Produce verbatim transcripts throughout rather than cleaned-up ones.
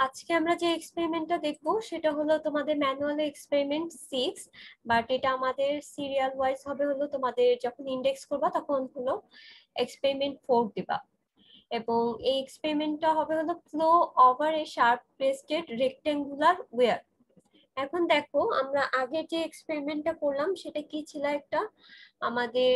আজকে আমরা যে এক্সপেরিমেন্টটা দেখব সেটা হলো তোমাদের ম্যানুয়াল এক্সপেরিমেন্ট সিক্স, বাট এটা আমাদের সিরিয়াল ওয়াইজ হবে। হলো তোমাদের যখন ইন্ডেক্স করবা তখন হলো এক্সপেরিমেন্ট ফোর দিবা, এবং এই এক্সপেরিমেন্টটা হবে হলো flow over a sharp crested rectangular weir. এখন দেখো, আমরা আগে যে এক্সপেরিমেন্টটা করলাম সেটা কি ছিল, একটা আমাদের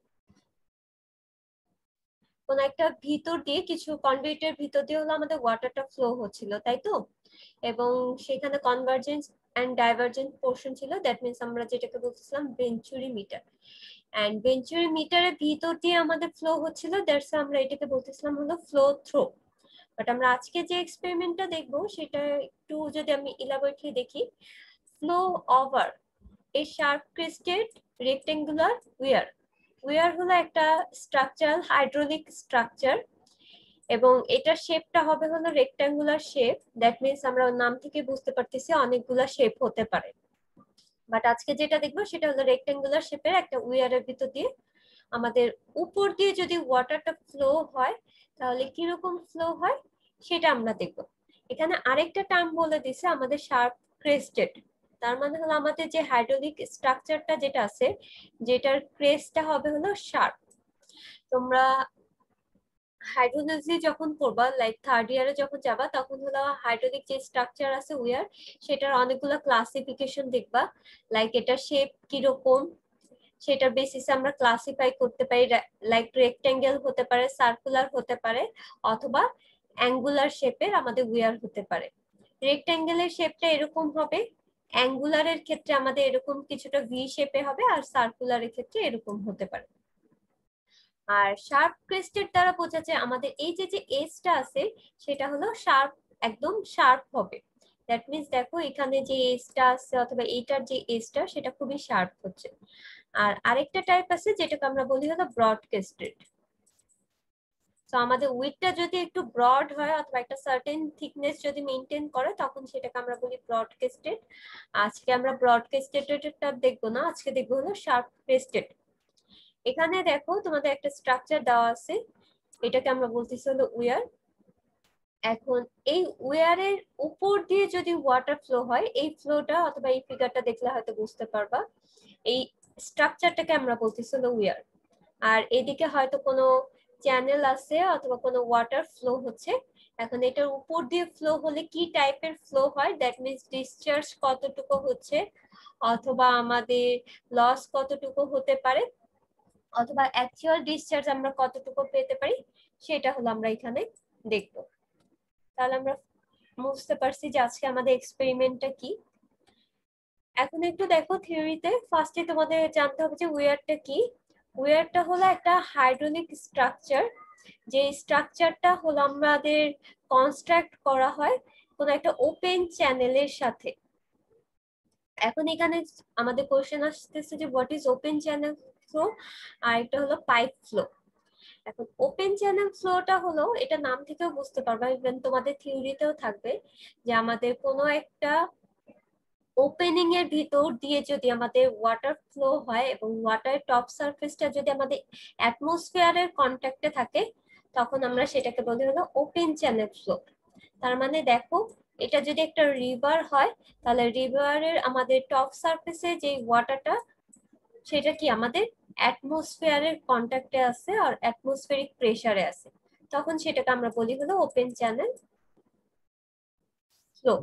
কোন একটা ভিতর দিয়ে কিছু কনডুইটের ভিতর দিয়ে হলো আমাদের ওয়াটারটা ফ্লো হচ্ছিল, তাই তো? এবং সেখানে কনভার্জেন্স এন্ড ডাইভারজেন্ট পোর্শন ছিল, দ্যাট মিন্স আমরা যেটাকে বলতেছিলাম ভেঞ্চুরি মিটার। এন্ড ভেঞ্চুরি মিটারের ভিতর দিয়ে আমাদের ফ্লো হচ্ছিল, দ্যাটস আমরা এটাকে বলতেছিলাম হলো ফ্লো থ্রো। বাট আমরা আজকে যে এক্সপেরিমেন্টটা দেখবো সেটা একটু যদি আমি ইলাবোরেটলি দেখি, flow over a sharp crested rectangular weir. Weir হলো একটা স্ট্রাকচারাল হাইড্রোলিক স্ট্রাকচার, এবং এটার শেপটা হবে হলো রেক্ট্যাঙ্গুলার শেপ। দ্যাট মিন্স আমরা নাম থেকে বুঝতে পারতেছি অনেকগুলা শেপ হতে পারে, বাট আজকে যেটা দেখবো সেটা হলো রেক্ট্যাঙ্গুলার শেপের একটা ওয়্যারের ভিতর দিয়ে আমাদের উপর দিয়ে যদি ওয়াটারটা ফ্লো হয় তাহলে কিরকম ফ্লো হয় সেটা আমরা দেখবো। এখানে আরেকটা টার্ম বলে দিছে আমাদের শার্প ক্রেস্টেড, তার মানে হলো আমাদের যে হাইড্রোলিক স্ট্রাকচারটা যেটা আছে, যেটার ক্রেস্টটা হবে হলো শার্প। তোমরা হাইড্রোলজি যখন করবা, লাইক থার্ড ইয়ারে যখন যাবা, তখন হলো হাইড্রোলিক যে স্ট্রাকচার আছে ওয়্যার, সেটার অনেকগুলো ক্লাসিফিকেশন দেখবা। লাইক এটা শেপ কিরকম সেটার বেসিসে আমরা ক্লাসিফাই করতে পারি। লাইক রেক্ট্যাঙ্গেল হতে পারে, সার্কুলার হতে পারে, অথবা অ্যাঙ্গুলার শেপের আমাদের ওয়্যার হতে পারে। রেক্ট্যাঙ্গেলের শেপটা এরকম হবে, অ্যাঙ্গুলারের ক্ষেত্রে আমাদের এরকম কিছুটা ভি শেপে হবে, আর সার্কুলারের ক্ষেত্রে এরকম হতে পারে। আর শার্প ক্রেস্টেড দ্বারা বোঝা যায় আমাদের এই যে যে এজটা আছে সেটা হলো শার্প, একদম শার্প হবে। দ্যাট মিন্স দেখো এখানে যে এজটা আছে অথবা এইটার যে এজটা সেটা খুবই শার্প হচ্ছে। আর আরেকটা টাইপ আছে যেটাকে আমরা বলি হলো ব্রড ক্রেস্টেড। তো আমাদের উইডটা যদি একটু ব্রড হয় অথবা একটা সার্টেন থিকনেস যদি মেইনটেইন করে তখন সেটাকে আমরা বলি ব্রড ক্রেস্টেড। আজকে আমরা ব্রড ক্রেস্টেডটা দেখবো না, আজকে দেখবো হলো শার্প ক্রেস্টেড। এখানে দেখো তোমাদের একটা স্ট্রাকচার দেওয়া আছে, এটাকে আমরা বলতেছি হলো ওয়্যার। এখন এই ওয়্যারের উপর দিয়ে যদি ওয়াটার ফ্লো হয়, এই ফ্লোটা অথবা এই ফিগারটা দেখলে হয়তো বুঝতে পারবা, এই স্ট্রাকচারটাকে আমরা বলতেছি হলো ওয়্যার। আর এদিকে হয়তো কোনো চ্যানেল আছে অথবা কোনো ওয়াটার ফ্লো হচ্ছে। এখন এটার উপর দিয়ে ফ্লো হলে কি টাইপের ফ্লো হয়, দ্যাট মিন্স ডিসচার্জ কতটুকু হচ্ছে, অথবা আমাদের লস কতটুকু হতে পারে, অথবা অ্যাকচুয়াল ডিসচার্জ আমরা কতটুকু পেতে পারি, সেটা হলো আমরা এখানে দেখব। তাহলে আমরা বুঝতে পারছি যে আজকে আমাদের এক্সপেরিমেন্টটা কি। এখন একটু দেখো থিওরিতে, ফার্স্টে তোমাদের জানতে হবে যে ওয়্যারটা কি। ওয়্যারটা হলো একটা হাইড্রোলিক স্ট্রাকচার, যে স্ট্রাকচারটা হলো আমাদের কনস্ট্রাক্ট করা হয় কোনো একটা ওপেন চ্যানেলের সাথে। এখন এখানে আমাদের কোশ্চেন আসতেছে যে what is open channel flow, আর একটা হলো পাইপ ফ্লো। এখন ওপেন চ্যানেল ফ্লোটা হলো, এটা নাম থেকেও বুঝতে পারবা, ইভেন তোমাদের থিওরিতেও থাকবে, যে আমাদের কোনো একটা ওপেনিং এর ভিতর দিয়ে যদি আমাদের ওয়াটার ফ্লো হয় এবং ওয়াটার টপ সারফেসটা যদি আমাদের অ্যাটমসফিয়ারের কন্ট্যাক্টে থাকে, তখন আমরা সেটাকে বলি হলো ওপেন চ্যানেল ফ্লো। তার মানে দেখো, এটা যদি একটা রিভার হয় তাহলে রিভারের আমাদের টপ সারফেসে যে ওয়াটারটা সেটা কি আমাদের অ্যাটমসফিয়ারের কন্ট্যাক্টে আছে আর অ্যাটমসফেরিক প্রেসারে আছে, তখন সেটাকে আমরা বলি হলো ওপেন চ্যানেল ফ্লো।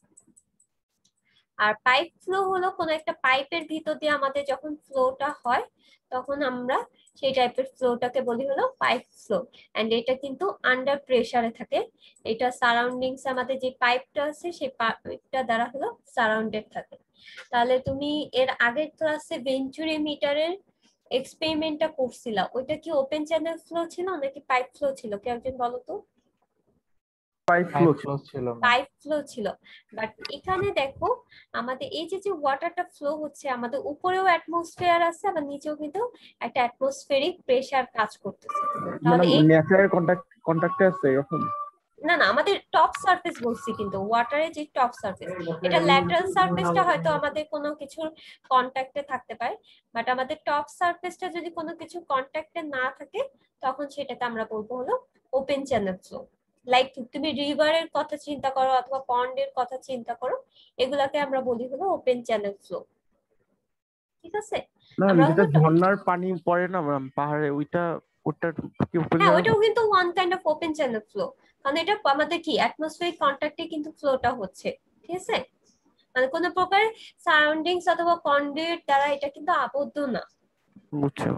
আর পাইপ ফ্লো হলো কোনো একটা পাইপের ভিতর দিয়ে আমাদের যখন ফ্লোটা হয় তখন আমরা সেই টাইপের ফ্লোটাকে বলি হলো পাইপ ফ্লো। এন্ড এটা কিন্তু আন্ডার প্রেসারে থাকে, এটা সারাউন্ডিংস আমাদের যে পাইপটা আছে সেই পাইপটা দ্বারা হলো সারাউন্ডেড থাকে। তাহলে তুমি এর আগের ক্লাসে ভেঞ্চুরি মিটারের এক্সপেরিমেন্টটা করছিলা, ওইটা কি ওপেন চ্যানেল ফ্লো ছিল নাকি পাইপ ফ্লো ছিল, কেউ একজন বলো তো? পাইপ ফ্লো ছিল। পাইপ ফ্লো ছিল। বাট এখানে দেখো আমাদের এই যে যে ওয়াটারটা ফ্লো হচ্ছে, আমাদের উপরেও অ্যাটমসফিয়ার আছে আবার নিচেও কিন্তু একটা অ্যাটমসফেরিক প্রেসার কাজ করতেছে। মানে তাহলে এই নেচারের কন্টাক্ট কন্টাক্টে আছে এখন। না না, আমাদের টপ সারফেস বলছি, কিন্তু ওয়াটারের যে টপ সারফেস, এটা ল্যাটারাল সারফেসটা হয়তো আমাদের কোনো কিছুর কন্ট্যাক্টে থাকতে পারে, বাট আমাদের টপ সারফেসটা যদি কোনো কিছু কন্ট্যাক্টে না থাকে তখন সেটাকে আমরা বলবো হলো ওপেন চ্যানেল ফ্লো। লাইক তুমি রিভারের কথা চিন্তা করো অথবা পন্ডের কথা চিন্তা করো, এগুলাকে আমরা বলি হলো ওপেন চ্যানেল ফ্লো। ঠিক আছে, না আমরা যেটা হলো ঝর্ণার পানি পড়ে না ম্যাম পাহাড়ে, ওইটা ওটা কি ওপেন হ্যাঁ চ্যানেল? ওইটাও কিন্তু one kind of open channel flow, কারণ এটা আমাদের কি অ্যাটমসফিয়ারিক কন্ট্যাক্টে কিন্তু ফ্লোটা হচ্ছে। ঠিক আছে, মানে কোনো প্রকার সারাউন্ডিংস অথবা কন্ডুইট দ্বারা এটা কিন্তু আবদ্ধ না। বুঝছো?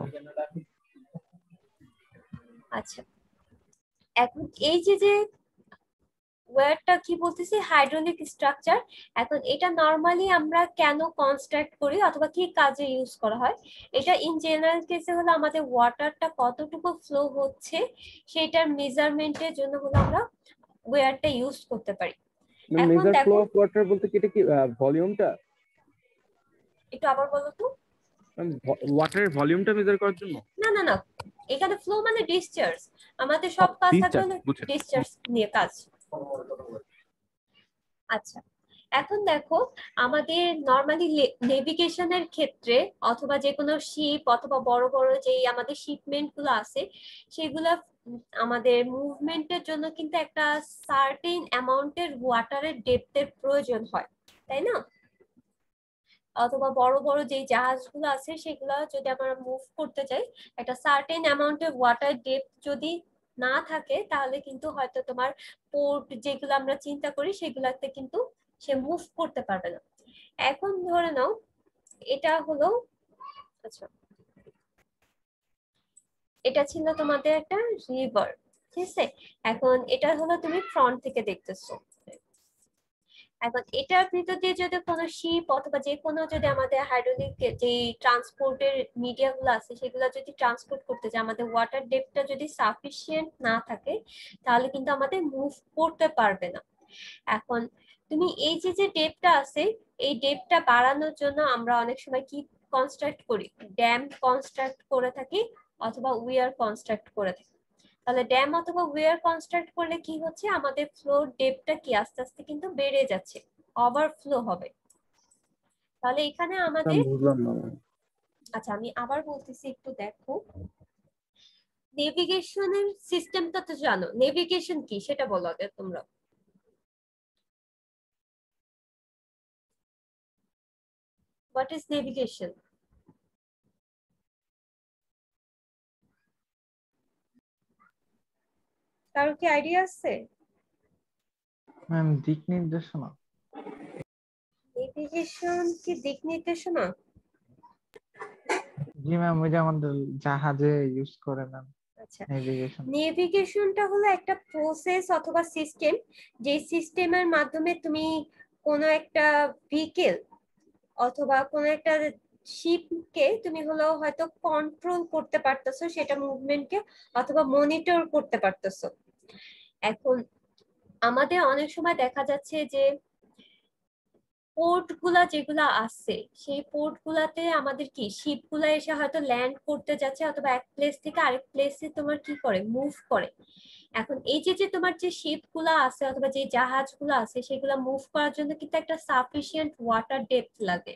আচ্ছা, এখন এই যে যে ওয়্যারটা কি বলতেছি হাইড্রোলিক স্ট্রাকচার, এখন এটা নরমালি আমরা কেন কনস্ট্রাক্ট করি অথবা কি কাজে ইউজ করা হয়, এটা ইন জেনারেল কেসে হলো আমাদের ওয়াটারটা কতটুকু ফ্লো হচ্ছে সেটার মেজারমেন্টের জন্য হলো আমরা ওয়্যারটা ইউজ করতে পারি। এখন মেজার ফ্লো দেখো, অফ ওয়াটার বলতে কি এটা কি ভলিউমটা? একটু আবার বলো তো। ওয়াটারের ভলিউমটা মেজার করার জন্য? না না না, এখানে ফ্লো মানে ডিসচার্জ, আমাদের সব কাজ থাকে ডিসচার্জ, হলো বুঝছেন? ডিসচার্জ নিয়ে কাজ। আচ্ছা, এখন দেখো আমাদের নরমালি নেভিগেশনের ক্ষেত্রে অথবা যে কোনো শিপ অথবা বড় বড় যে আমাদের শিপমেন্ট গুলো আছে সেগুলা আমাদের মুভমেন্টের জন্য কিন্তু একটা সার্টেন অ্যামাউন্টের ওয়াটারের ডেপথের প্রয়োজন হয়, তাই না? অথবা বড় বড় যে জাহাজগুলো আছে সেগুলো যদি আমরা মুভ করতে চাই, একটা সার্টেন অ্যামাউন্টের ওয়াটার ডেপথ যদি না থাকে তাহলে কিন্তু হয়তো তোমার পোর্ট যেগুলো আমরা চিন্তা করি সেগুলাতে কিন্তু সে মুভ করতে পারবে না। এখন ধরে নাও এটা হলো, আচ্ছা এটা ছিল তোমাদের একটা রিভার, ঠিক আছে, এখন এটা হলো তুমি ফ্রন্ট থেকে দেখতেছো। এখন এটার ভিতর দিয়ে যদি কোনো শিপ অথবা যে কোনো যদি আমাদের হাইড্রোলিক যে ট্রান্সপোর্টের মিডিয়া গুলো আছে সেগুলো যদি ট্রান্সপোর্ট করতে চাই, আমাদের ওয়াটার ডেপথটা যদি সাফিসিয়েন্ট না থাকে তাহলে কিন্তু আমাদের মুভ করতে পারবে না। এখন তুমি এই যে যে ডেপথটা আছে এই ডেপথটা বাড়ানোর জন্য আমরা অনেক সময় কি কনস্ট্রাক্ট করি, ড্যাম কনস্ট্রাক্ট করে থাকি অথবা উইয়ার কনস্ট্রাক্ট করে থাকি। তাহলে ড্যাম অথবা ওয়্যার কনস্ট্রাক্ট করলে কি হচ্ছে, আমাদের ফ্লোর ডেপথটা কি আস্তে আস্তে কিন্তু বেড়ে যাচ্ছে, ওভারফ্লো হবে। তাহলে এখানে আমাদের, বুঝলাম না। আচ্ছা আমি আবার বলতেছি একটু দেখো, নেভিগেশনের সিস্টেমটা তো জানো, নেভিগেশন কি সেটা বলো আগে তোমরা। What is navigation? কারো কি আইডিয়া আছে? ম্যাম দিক নির্দেশনা। নেভিগেশন কি দিক নির্দেশনা? জি ম্যাম, ওই যে আমাদের জাহাজে ইউজ করে ম্যাম আচ্ছা, নেভিগেশন। নেভিগেশনটা হলো একটা প্রসেস অথবা সিস্টেম, যে সিস্টেমের মাধ্যমে তুমি কোনো একটা ভেহিকেল অথবা কোনো একটা শিপকে তুমি হলো হয়তো কন্ট্রোল করতে পারতেছো সেটা মুভমেন্টকে, অথবা মনিটর করতে পারতেছো। এখন আমাদের অনেক সময় দেখা যাচ্ছে যে পোর্ট গুলা যেগুলা আছে সেই পোর্ট গুলাতে আমাদের কি শিপ গুলা এসে হয়তো ল্যান্ড করতে যাচ্ছে অথবা এক প্লেস থেকে আরেক প্লেসে তোমার কি করে মুভ করে। এখন এই যে যে তোমার যে শিপ গুলা আছে অথবা যে জাহাজ গুলা আছে সেগুলা মুভ করার জন্য কিন্তু একটা সাফিসিয়েন্ট ওয়াটার ডেপথ লাগে,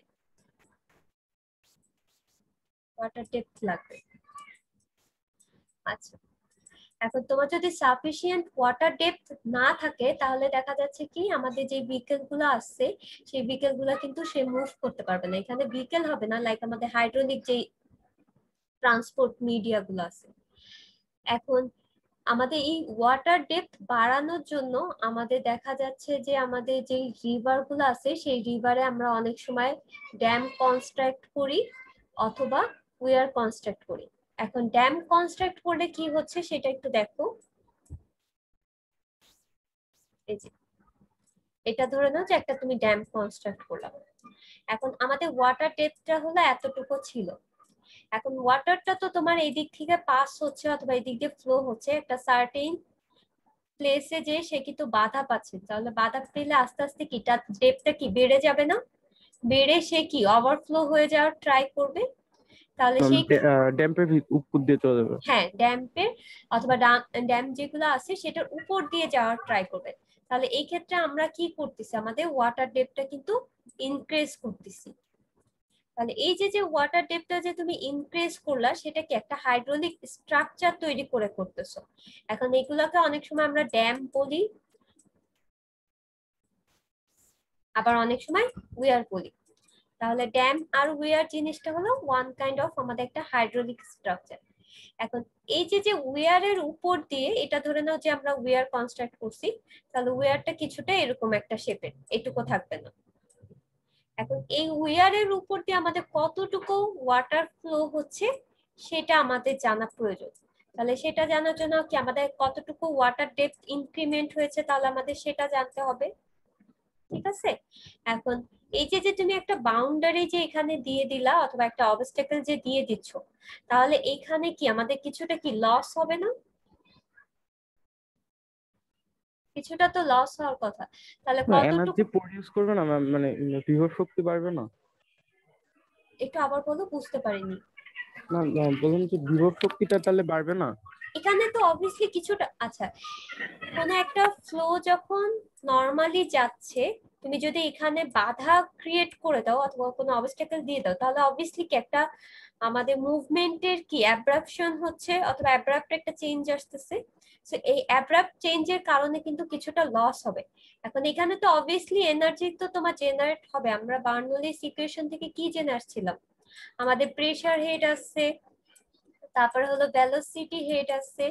ওয়াটার ডেপথ লাগবে। আচ্ছা, এখন তোমার যদি সাফিসিয়েন্ট ওয়াটার ডেপথ না থাকে তাহলে দেখা যাচ্ছে কি আমাদের যে ভেহিকেল গুলো আছে সেই ভেহিকেল গুলো কিন্তু সে মুভ করতে পারবে না। এখানে ভেহিকেল হবে না, লাইক আমাদের হাইড্রোলিক যে ট্রান্সপোর্ট মিডিয়া গুলো আছে। এখন আমাদের এই ওয়াটার ডেপথ বাড়ানোর জন্য আমাদের দেখা যাচ্ছে যে আমাদের যে রিভার গুলো আছে সেই রিভারে আমরা অনেক সময় ড্যাম কনস্ট্রাক্ট করি অথবা উইয়ার কনস্ট্রাক্ট করি। এখন ড্যাম কনস্ট্রাক্ট করলে কি হচ্ছে সেটা একটু দেখো, এই যে এটা ধরে নাও যে একটা তুমি ড্যাম কনস্ট্রাক্ট করলাম। এখন আমাদের ওয়াটার ডেপথটা হলো এতটুকু ছিল, এখন ওয়াটারটা তো তোমার এই দিক থেকে পাস হচ্ছে অথবা এই দিক দিয়ে ফ্লো হচ্ছে একটা সার্টেন প্লেসে, যে সে কিন্তু বাধা পাচ্ছে, তাহলে বাধা পেলে আস্তে আস্তে কি তার ডেপথটা কি বেড়ে যাবে না, বেড়ে সে কি ওভারফ্লো হয়ে যাওয়ার ট্রাই করবে। তাহলে সেই ড্যাম্পের উপর দিয়ে চলে যাবে। হ্যাঁ ড্যাম্পের অথবা ড্যাম যেগুলো আছে সেটার উপর দিয়ে যাওয়ার ট্রাই করবে। তাহলে এই ক্ষেত্রে আমরা কি করতেছি, আমাদের ওয়াটার ডেপথটা কিন্তু ইনক্রিজ করতেছি। তাহলে এই যে যে ওয়াটার ডেপথটা যে তুমি ইনক্রিজ করলা সেটা কি একটা হাইড্রোলিক স্ট্রাকচার তৈরি করে করতেছো। এখন এগুলোকে অনেক সময় আমরা ড্যাম বলি, আবার অনেক সময় উইয়ার বলি। তাহলে ড্যাম আর উইয়ার জিনিসটা হলো ওয়ান কাইন্ড অফ আমাদের একটা হাইড্রোলিক স্ট্রাকচার। এখন এই যে যে উইয়ারের উপর দিয়ে এটা ধরে নাও যে আমরা উইয়ার কনস্ট্রাক্ট করছি, তাহলে উইয়ারটা কিছুটা এরকম একটা শেপের, এটুকু থাকবে না। এখন এই উইয়ারের উপর দিয়ে আমাদের কতটুকু ওয়াটার ফ্লো হচ্ছে সেটা আমাদের জানা প্রয়োজন। তাহলে সেটা জানার জন্য কি আমাদের কতটুকু ওয়াটার ডেপথ ইনক্রিমেন্ট হয়েছে তাহলে আমাদের সেটা জানতে হবে, ঠিক আছে। এখন এই যে যে তুমি একটা বাউন্ডারি যে এখানে দিয়ে দিলা অথবা একটা অবস্টাকেল যে দিয়ে দিচ্ছ, তাহলে এখানে কি আমাদের কিছুটা কি লস হবে না? কিছুটা তো লস হওয়ার কথা। তাহলে কতটুকু, এনার্জি প্রডিউস করবে না ম্যাম, মানে বিভব শক্তি বাড়বে না? একটু আবার বলো, বুঝতে পারিনি। না না, বলুন যে বিভব শক্তিটা তাহলে বাড়বে না? এখানে তো অবভিয়াসলি কিছুটা, আচ্ছা কোন একটা ফ্লো যখন নরমালি যাচ্ছে তুমি যদি এখানে বাধা ক্রিয়েট করে দাও অথবা কোনো অবস্টাকেল দিয়ে দাও, তাহলে অবভিয়াসলি কি একটা আমাদের মুভমেন্টের কি অ্যাব্রাপশন হচ্ছে অথবা অ্যাব্রাপ্ট একটা চেঞ্জ আসতেছে। সো এই অ্যাব্রাপ্ট চেঞ্জের কারণে কিন্তু কিছুটা লস হবে। এখন এখানে তো অবভিয়াসলি এনার্জি তো তোমার জেনারেট হবে। আমরা বার্নৌলিস ইকুয়েশন থেকে কি জেনে আসছিলাম, আমাদের প্রেসার হেড আছে, তারপরে হলো ভেলোসিটি হেড আছে,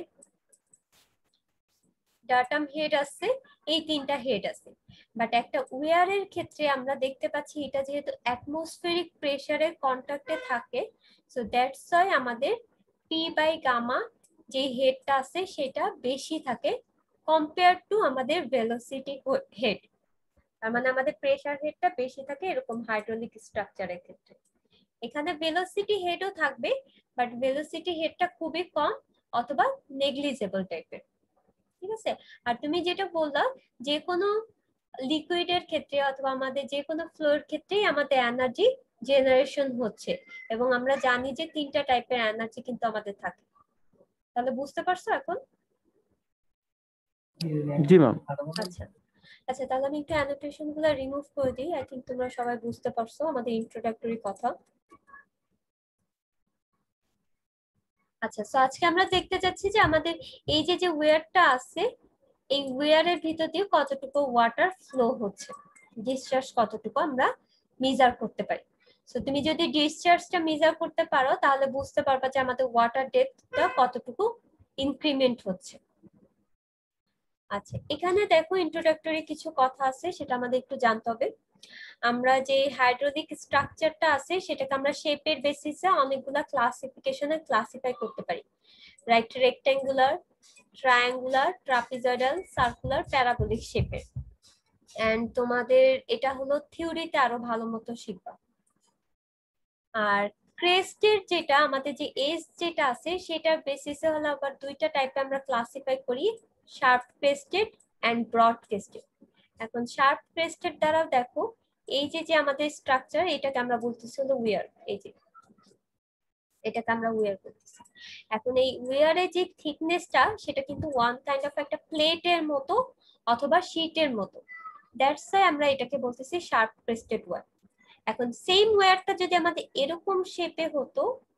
ডাটাম হেড আছে, এই তিনটা হেড আছে। বাট একটা উইয়ারের ক্ষেত্রে আমরা দেখতে পাচ্ছি এটা যেহেতু অ্যাটমসফেরিক প্রেসারের কন্টাক্টে থাকে, সো দ্যাটস ওয়াই আমাদের পি বাই গামা যে হেডটা আছে সেটা বেশি থাকে কম্পেয়ার টু আমাদের ভেলোসিটি হেড। তার মানে আমাদের প্রেসার হেডটা বেশি থাকে এরকম হাইড্রোলিক স্ট্রাকচারের ক্ষেত্রে। এখানে ভেলোসিটি হেডও থাকবে, বাট ভেলোসিটি হেডটা খুবই কম অথবা নেগলিজেবল টাইপের, ঠিক আছে। আর তুমি যেটা বললা যে কোনো লিকুইডের ক্ষেত্রে অথবা আমাদের যে কোনো ফ্লোর ক্ষেত্রেই আমাদের এনার্জি জেনারেশন হচ্ছে, এবং আমরা জানি যে তিনটা টাইপের এনার্জি কিন্তু আমাদের থাকে। তাহলে বুঝতে পারছো এখন? জি ম্যাম। আচ্ছা আচ্ছা, তাহলে আমি একটু অ্যানোটেশন গুলো রিমুভ করে দিই। আই থিংক তোমরা সবাই বুঝতে পারছো আমাদের ইন্ট্রোডাক্টরি কথা। আচ্ছা, সো আজকে আমরা দেখতে যাচ্ছি যে আমাদের এই যে যে ওয়্যারটা আছে এই ওয়্যারের ভিতর দিয়ে কতটুকু ওয়াটার ফ্লো হচ্ছে, ডিসচার্জ কতটুকু আমরা মেজার করতে পারি। সো তুমি যদি ডিসচার্জটা মেজার করতে পারো তাহলে বুঝতে পারবা যে আমাদের ওয়াটার ডেপথটা কতটুকু ইনক্রিমেন্ট হচ্ছে। আচ্ছা, এখানে দেখো ইন্ট্রোডাক্টরি কিছু কথা আছে সেটা আমাদের একটু জানতে হবে। আমরা যে হাইড্রোলিক স্ট্রাকচারটা আছে সেটাকে আমরা শেপের বেসিসে অনেকগুলা ক্লাসিফিকেশনে ক্লাসিফাই করতে পারি, right? Rectangular, triangular, trapezoidal, circular, parabolic শেপের। এন্ড তোমাদের এটা হলো থিওরিতে আরো ভালো মতো শিখবা। আর ক্রেস্টের যেটা আমাদের যে এজ যেটা আছে সেটার বেসিসে হলো আবার দুইটা টাইপে আমরা ক্লাসিফাই করি, sharp crested and broad crested. এখন শার্প ক্রেস্টেড দ্বারা দেখো এই যে যে আমাদের স্ট্রাকচার এটাকে আমরা বলতেছি হলো উইয়ার, এই যে এটাকে আমরা উইয়ার বলতেছি। এখন এই উইয়ারের যে থিকনেসটা সেটা কিন্তু ওয়ান কাইন্ড অফ একটা প্লেটের মতো অথবা শীটের মতো, দ্যাটস ওয়াই আমরা এটাকে বলতেছি শার্প ক্রেস্টেড ওয়্যার। এখন সেম ওয়্যারটা যদি আমাদের এরকম শেপে হতো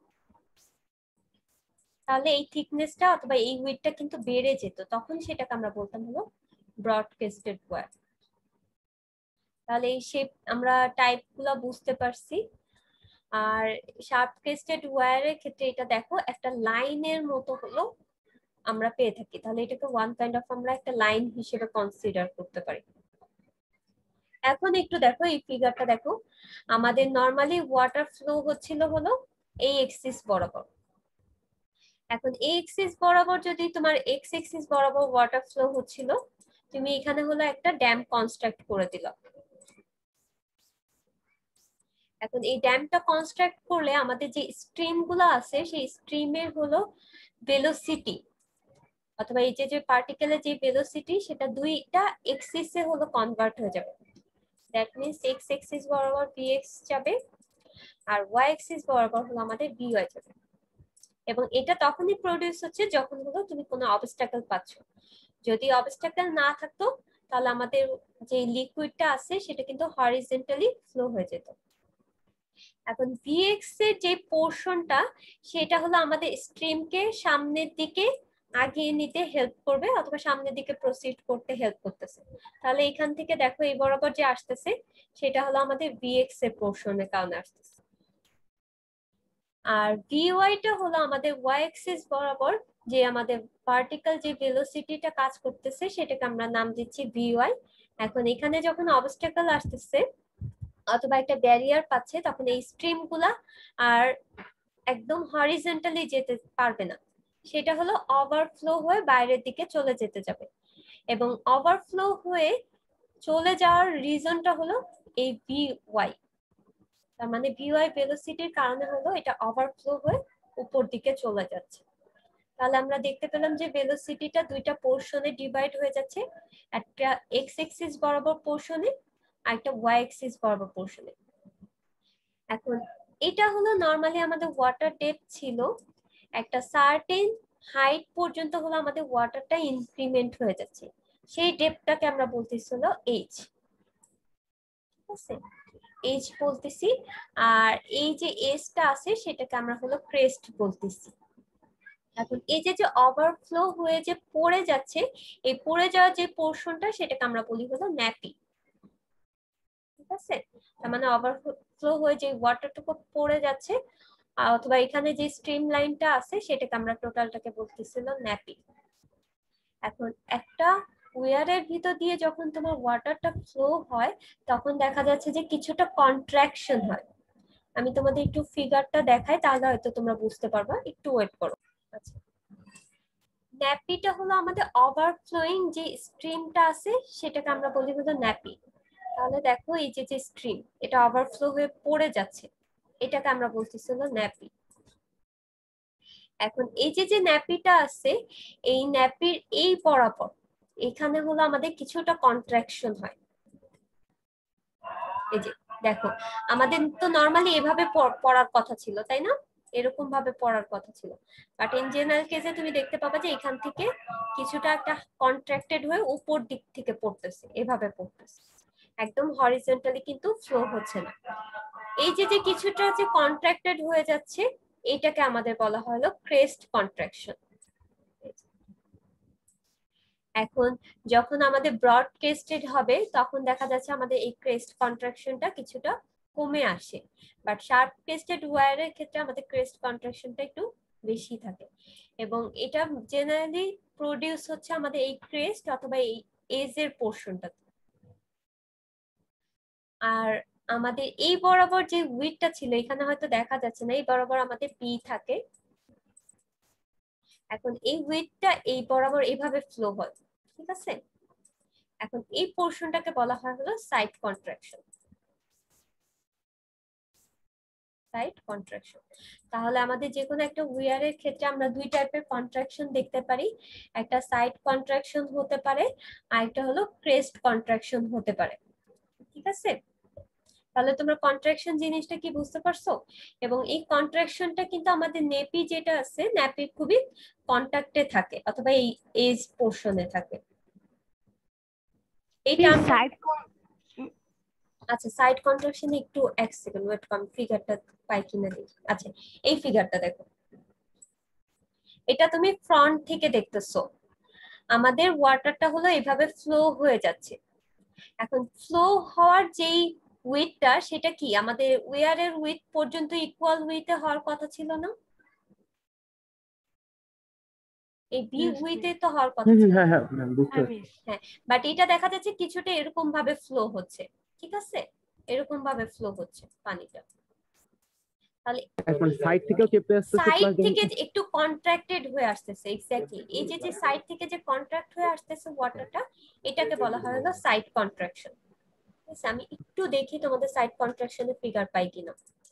তাহলে এই থিকনেসটা অথবা এই উইডথটা কিন্তু বেড়ে যেত, তখন সেটাকে আমরা বলতাম হলো ব্রড ক্রেস্টেড ওয়্যার। তাহলে এই শেপ আমরা টাইপ গুলা বুঝতে পারছি। আর শার্প ক্রেস্টেড ওয়্যারের ক্ষেত্রে এটা দেখো একটা লাইনের মতো হলো আমরা পেয়ে থাকি, তাহলে এটাকে ওয়ান কাইন্ড অফ আমরা একটা লাইন হিসেবে কনসিডার করতে পারি। এখন একটু দেখো এই ফিগারটা দেখো, আমাদের নরমালি ওয়াটার ফ্লো হচ্ছিল হলো এই এক্সিস বরাবর। এখন এই এক্সিস বরাবর যদি তোমার এক্স এক্সিস বরাবর ওয়াটার ফ্লো হচ্ছিল, তুমি এখানে হলো একটা ড্যাম কনস্ট্রাক্ট করে দিল। এখন এই ড্যামটা কনস্ট্রাক্ট করলে আমাদের যে স্ট্রিম গুলো আছে সেই স্ট্রিমের হলো ভেলোসিটি অথবা এই যে যে পার্টিকেলের যে ভেলোসিটি সেটা দুইটা এক্সিসে হলো কনভার্ট হয়ে যাবে। দ্যাট মিন্স এক্স এক্সিস বরাবর vx যাবে আর ওয়াই এক্সিস বরাবর হলো আমাদের vy যাবে। এবং এটা তখনই প্রডিউস হচ্ছে যখন হলো তুমি কোনো অবস্টাকেল পাচ্ছ। যদি অবস্টাকেল না থাকতো তাহলে আমাদের যে লিকুইডটা আছে সেটা কিন্তু হরিজন্টালি ফ্লো হয়ে যেত। এখন ভিএক্স এর যে পোর্শনটা সেটা হলো আমাদের স্ট্রিমকে সামনের দিকে আগিয়ে নিতে হেল্প করবে অথবা সামনের দিকে প্রসিড করতে হেল্প করতেছে। তাহলে এখান থেকে দেখো এই বরাবর যে আসতেছে সেটা হলো আমাদের ভিএক্স এর পোর্শনের কারণে আসতেছে। আর ভিওয়াইটা হলো আমাদের ওয়াই অ্যাক্সিস বরাবর যে আমাদের ভার্টিক্যাল যে ভেলোসিটিটা কাজ করতেছে সেটাকে আমরা নাম দিচ্ছি ভিওয়াই। এখন এখানে যখন অবস্টাকল আসতেছে অথবা একটা ব্যারিয়ার পাচ্ছে তখন এই স্ট্রিম গুলা আর একদম হরিজন্টালি যেতে পারবে না, সেটা হলো ওভারফ্লো হয়ে বাইরের দিকে চলে যেতে যাবে। এবং ওভারফ্লো হয়ে চলে যাওয়ার রিজনটা হলো এই ভি ওয়াই, তার মানে ভি ওয়াই ভেলোসিটির কারণে হলো এটা ওভারফ্লো হয়ে উপর দিকে চলে যাচ্ছে। তাহলে আমরা দেখতে পেলাম যে ভেলোসিটিটা দুইটা পোর্শনে ডিভাইড হয়ে যাচ্ছে, একটা এক্স এক্সিস বরাবর পোর্শনে আর একটা ওয়াই এক্সিস বরাবর পোর্শনে। এখন এটা হলো নরমালি আমাদের ওয়াটার ডেপথ ছিল, একটা সার্টেন হাইট পর্যন্ত হলো আমাদের ওয়াটারটা ইনক্রিমেন্ট হয়ে যাচ্ছে, সেই ডেপথটাকে আমরা বলতেছি হলো এইচ। ঠিক আছে, এইচ বলতেছি। আর এই যে এসটা আছে সেটাকে আমরা হলো ক্রেস্ট বলতেছি। এখন এই যে যে ওভারফ্লো হয়ে যে পড়ে যাচ্ছে, এই পড়ে যাওয়ার যে পোর্শনটা সেটাকে আমরা বলি হলো ন্যাপি। ঠিক আছে, তার মানে ওভারফ্লো হয়ে যে ওয়াটারটুকু পড়ে যাচ্ছে অথবা এখানে যে স্ট্রিম লাইনটা আছে সেটাকে আমরা টোটালটাকে বলতেছিল ন্যাপি। এখন একটা ওয়্যারের ভিতর দিয়ে যখন তোমার ওয়াটারটা ফ্লো হয় তখন দেখা যাচ্ছে যে কিছুটা কন্ট্রাকশন হয়। আমি তোমাদের একটু ফিগারটা দেখাই তাহলে হয়তো তোমরা বুঝতে পারবা, একটু ওয়েট করো। আচ্ছা, ন্যাপিটা হলো আমাদের ওভারফ্লোয়িং যে স্ট্রিমটা আছে সেটাকে আমরা বলি হলো ন্যাপি। তাহলে দেখো এই যে যে স্ট্রিম এটা ওভারফ্লো হয়ে পড়ে যাচ্ছে এটাকে আমরা বলতেছি হলো ন্যাপি। এখন এই যে যে ন্যাপিটা আছে এই ন্যাপির এই বরাবর এখানে হলো আমাদের কিছুটা কন্ট্রাকশন হয়। এই যে দেখো আমাদের তো নরমালি এভাবে পড়ার কথা ছিল তাই না, এরকম ভাবে পড়ার কথা ছিল, বাট ইন জেনারেল কেসে তুমি দেখতে পাবা যে এখান থেকে কিছুটা একটা কন্ট্রাক্টেড হয়ে উপর দিক থেকে পড়তেছে, এভাবে পড়তেছে, একদম হরিজন্টালি কিন্তু ফ্লো হচ্ছে না। এই যে যে কিছুটা যে কন্ট্রাক্টেড হয়ে যাচ্ছে এটাকে আমাদের বলা হলো ক্রেস্ট কন্ট্রাকশন। এখন যখন আমাদের ব্রড ক্রেস্টেড হবে তখন দেখা যাচ্ছে আমাদের এই ক্রেস্ট কন্ট্রাকশনটা কিছুটা কমে আসে, বাট শার্প ক্রেস্টেড ওয়্যারের ক্ষেত্রে আমাদের ক্রেস্ট কন্ট্রাকশনটা একটু বেশি থাকে এবং এটা জেনারেলি প্রডিউস হচ্ছে আমাদের এই ক্রেস্ট অথবা এই এজ এর পোর্শনটা। আর আমাদের এই বরাবর যে উইডটা ছিল এখানে হয়তো দেখা যাচ্ছে না, এই বরাবর আমাদের পি থাকে। এখন এই উইডটা এই বরাবর এইভাবে ফ্লো হয়, ঠিক আছে। এখন এই পোর্শনটাকে বলা হয় হলো সাইড কন্ট্রাকশন। সাইড কন্ট্রাকশন, তাহলে আমাদের যে কোনো একটা ওয়্যারের ক্ষেত্রে আমরা দুই টাইপের কন্ট্রাকশন দেখতে পারি, একটা সাইড কন্ট্রাকশন হতে পারে আর একটা হলো ক্রেস্ট কন্ট্রাকশন হতে পারে। ঠিক আছে, তাহলে তোমরা কন্ট্রাকশন জিনিসটা কি বুঝতে পারছো? এবং এই কন্ট্রাকশনটা কিন্তু আমাদের নেপি যেটা আছে নেপি খুবই কন্টাক্টে থাকে অথবা এই এজ পোর্শনে থাকে। এই টার্মটা আচ্ছা সাইড কন্ট্রাকশন একটু এক সেকেন্ড ওয়েট করো, আমি ফিগারটা পাই কিনা দেখি। আচ্ছা এই ফিগারটা দেখো, এটা তুমি ফ্রন্ট থেকে দেখতেছো, আমাদের ওয়াটারটা হলো এইভাবে ফ্লো হয়ে যাচ্ছে। এখন ফ্লো হওয়ার যেই উইডটা সেটা কি আমাদের ওয়্যারের উইড পর্যন্ত ইকুয়াল উইডে হওয়ার কথা ছিল না, এই বি উইডে তো হওয়ার কথা ছিল। হ্যাঁ হ্যাঁ বুঝতে পারছি। হ্যাঁ, বাট এটা দেখা যাচ্ছে কিছুটা এরকম ভাবে ফ্লো হচ্ছে, ঠিক আছে, এরকম ভাবে ফ্লো হচ্ছে পানিটা। তাহলে এখন সাইড থেকেও চেপে আসতেছে সাইড প্লাস থেকে একটু কন্ট্রাক্টেড হয়ে আসতেছে, এক্স্যাক্টলি এই যে যে সাইড থেকে যে কন্ট্রাক্ট হয়ে আসতেছে ওয়াটারটা এটাকে বলা হয় হলো সাইড কন্ট্রাকশন। আমি একটু দেখি তোমাদের সাইড কন্ট্রাকশনের ফিগার পাই কিনা।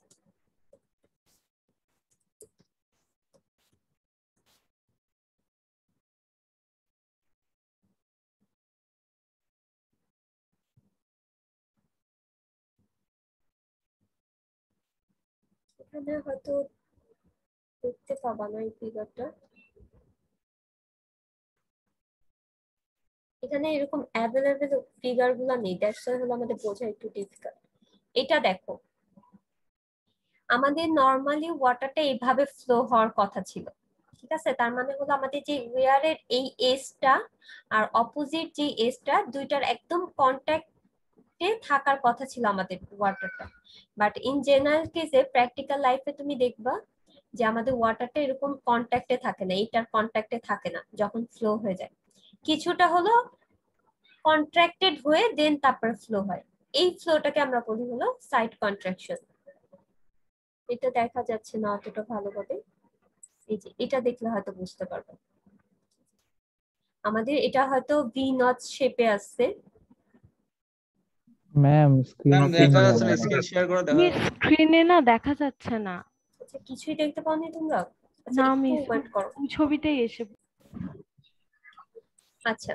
এখানে হয়তো দেখতে পাবা না এই ফিগারটা, এখানে এরকম অ্যাভেলেবেল ফিগার গুলা নেই, দ্যাটস ওয়াই হলো আমাদের বোঝা একটু ডিফিকাল্ট। এটা দেখো আমাদের নর্মালি ওয়াটারটা এইভাবে ফ্লো হওয়ার কথা ছিল, ঠিক আছে? তার মানে হলো আমাদের যে ওয়্যারের এই এজটা আর অপোজিট যে এজটা দুইটার একদম কন্ট্যাক্টে থাকার কথা ছিল আমাদের ওয়াটারটা। বাট ইন জেনারেল কেসে প্র্যাকটিক্যাল লাইফে তুমি দেখবা যে আমাদের ওয়াটারটা এরকম কন্ট্যাক্টে থাকে না, এইটার কন্ট্যাক্টে থাকে না যখন ফ্লো হয়ে যায়, কিছুটা হলো কন্ট্রাক্টেড হয়ে দেন তারপর ফ্লো হয়। এই ফ্লোটাকে আমরা বলি হলো সাইড কন্ট্রাকশন। এটা দেখা যাচ্ছে না অতটা ভালোভাবে, এই যে এটা দেখলে হয়তো বুঝতে পারবে। আমাদের এটা হয়তো ভি নট শেপে আছে। ম্যাম স্ক্রিন ম্যাম দেখা যাচ্ছে না, স্ক্রিন শেয়ার করে দেখা যাচ্ছে। স্ক্রিনে না দেখা যাচ্ছে না। আচ্ছা কিছুই দেখতে পাওনি তোমরা? আচ্ছা না একটু আমি ওয়েট করো। ছবিতেই এসে আচ্ছা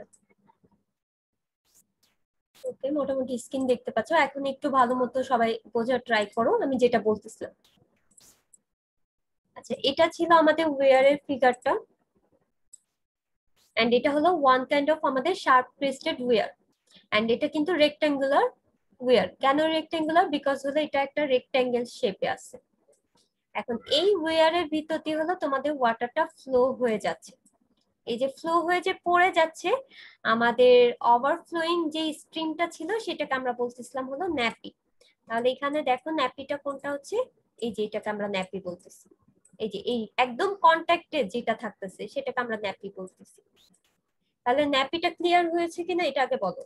ওকে, মোটামুটি স্ক্রিন দেখতে পাচ্ছ। এখন একটু ভালো মতো সবাই বোঝার ট্রাই করো আমি যেটা বলতেছিলাম। আচ্ছা এটা ছিল আমাদের ওয়্যারের ফিগারটা, এন্ড এটা হলো ওয়ান কাইন্ড অফ আমাদের শার্প ক্রেস্টেড ওয়্যার, এন্ড এটা কিন্তু রেক্টাঙ্গুলার ওয়্যার। কেন রেক্টাঙ্গুলার? বিকজ হলো এটা একটা রেক্টাঙ্গেল শেপে আছে। এখন এই ওয়্যারের ভিতর দিয়ে হলো তোমাদের ওয়াটারটা ফ্লো হয়ে যাচ্ছে। এই যে ফ্লো হয়ে যে পড়ে যাচ্ছে, আমাদের ওভারফ্লোয়িং যে স্ট্রিমটা ছিল সেটাকে আমরা বলতেছিলাম হলো ন্যাপি। তাহলে এখানে দেখো ন্যাপিটা কোনটা হচ্ছে, এই যে এটাকে আমরা ন্যাপি বলতেছি। এই যে এই একদম কন্ট্যাক্টে যেটা থাকতেছে সেটাকে আমরা ন্যাপি বলতেছি। তাহলে ন্যাপিটা ক্লিয়ার হয়েছে কিনা এটা আগে বলো।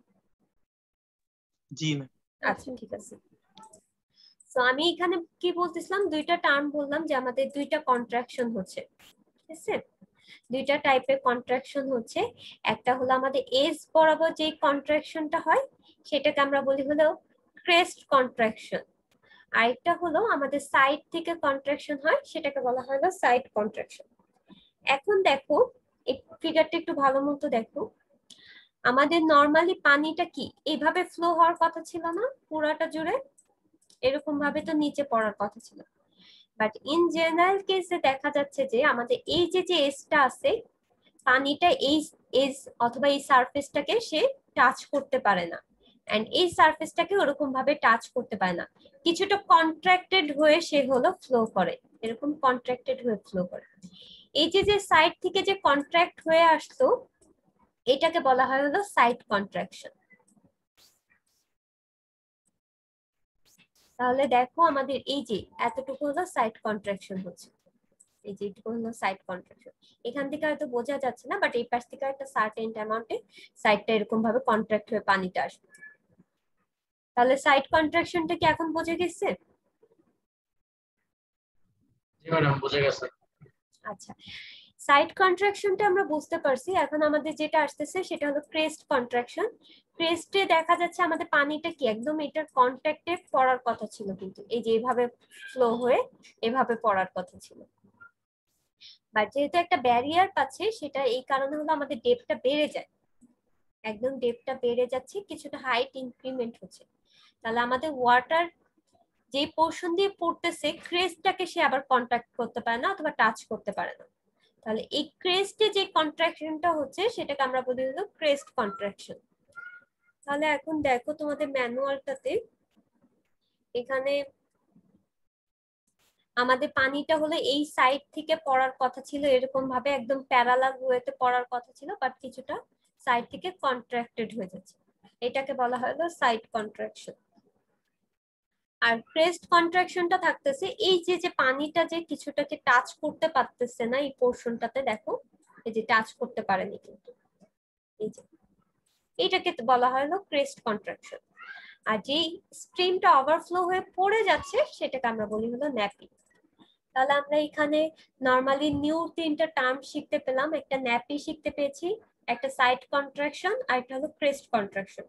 জি ম্যাম। আচ্ছা ঠিক আছে। তো আমি এখানে কি বলতেছিলাম, দুইটা টার্ম বললাম যে আমাদের দুইটা কন্ট্রাকশন হচ্ছে, ঠিক আছে? দুইটা টাইপের কন্ট্রাকশন হচ্ছে। একটা হলো আমাদের এজ বরাবর যে কন্ট্রাকশনটা হয় সেটাকে আমরা বলি হলো ক্রেস্ট কন্ট্রাকশন, আরেকটা হলো আমাদের সাইড থেকে কন্ট্রাকশন হয় সেটাকে বলা হয় সাইড কন্ট্রাকশন। এখন দেখো এই ফিগারটা একটু ভালো মতো দেখো, আমাদের নরমালি পানিটা কি এইভাবে ফ্লো হওয়ার কথা ছিল না পুরাটা জুড়ে, এরকম ভাবে তো নিচে পড়ার কথা ছিল। বাট ইন জেনারেল কেসে দেখা যাচ্ছে যে আমাদের এই যে যে এজটা আছে পানিটা এই এজ অথবা এই সারফেসটাকে সে টাচ করতে পারে না, এন্ড এই সারফেসটাকে ওরকম ভাবে টাচ করতে পারে না, কিছুটা কন্ট্রাক্টেড হয়ে সে হলো ফ্লো করে, এরকম কন্ট্রাক্টেড হয়ে ফ্লো করে। এই যে যে সাইড থেকে যে কন্ট্রাক্ট হয়ে আসতো এটাকে বলা হয় হলো সাইড কন্ট্রাকশন। তাহলে দেখো আমাদের এই যে এতটুকু হলো সাইড কন্ট্রাকশন হচ্ছে, এই যে এটুকু হলো সাইড কন্ট্রাকশন। এখান থেকে হয়তো বোঝা যাচ্ছে না, বাট এই পাশ থেকে একটা সার্টেন অ্যামাউন্টে সাইডটা এরকম ভাবে কন্ট্রাক্ট হয়ে পানিটা আসবে। তাহলে সাইড কন্ট্রাকশনটা কি এখন বোঝা গেছে? জি ম্যাডাম বুঝে গেছে। আচ্ছা সাইড কন্ট্রাকশনটা আমরা বুঝতে পারছি, এখন আমাদের যেটা আসতেছে সেটা হলো ক্রেস্ট কন্ট্রাকশন। ক্রেস্টে দেখা যাচ্ছে আমাদের পানিটা কি একদম এটার কন্ট্যাক্টে পড়ার কথা ছিল, কিন্তু এই যে এভাবে ফ্লো হয়ে এভাবে পড়ার কথা ছিল, বাট যেহেতু একটা ব্যারিয়ার পাচ্ছে সেটা এই কারণে হলো আমাদের ডেপটা বেড়ে যায়, একদম ডেপটা বেড়ে যাচ্ছে, কিছুটা হাইট ইনক্রিমেন্ট হচ্ছে। তাহলে আমাদের ওয়াটার যে পোর্শন দিয়ে পড়তেছে ক্রেস্টটাকে সে আবার কন্ট্যাক্ট করতে পারে না অথবা টাচ করতে পারে না। তাহলে এই ক্রেস্টে যে কন্ট্রাকশনটা হচ্ছে সেটাকে আমরা বলি হলো ক্রেস্ট কন্ট্রাকশন। তাহলে এখন দেখো তোমাদের ম্যানুয়ালটাতে এখানে আমাদের পানিটা হলো এই সাইড থেকে পড়ার কথা ছিল, এরকম ভাবে একদম প্যারালাল ওয়েতে পড়ার কথা ছিল, বাট কিছুটা সাইড থেকে কন্ট্রাক্টেড হয়ে যাচ্ছে, এটাকে বলা হলো সাইড কন্ট্রাকশন। আর ক্রেস্ট কন্ট্রাকশনটা থাকতেছে এই যে যে পানিটা যে কিছুটাকে টাচ করতে পারতেছে না এই পোরশনটাতে, দেখো এই যে টাচ করতে পারেনি কিন্তু, এই যে এইটাকে বলা হয় হলো ক্রেস্ট কন্ট্রাকশন। আর যেই স্ট্রিমটা ওভারফ্লো হয়ে পড়ে যাচ্ছে সেটাকে আমরা বলি হলো ন্যাপি। তাহলে আমরা এখানে নরমালি নিউ তিনটা টার্ম শিখতে পেলাম, একটা ন্যাপি শিখতে পেয়েছি, একটা সাইড কন্ট্রাকশন আর একটা হলো ক্রেস্ট কন্ট্রাকশন।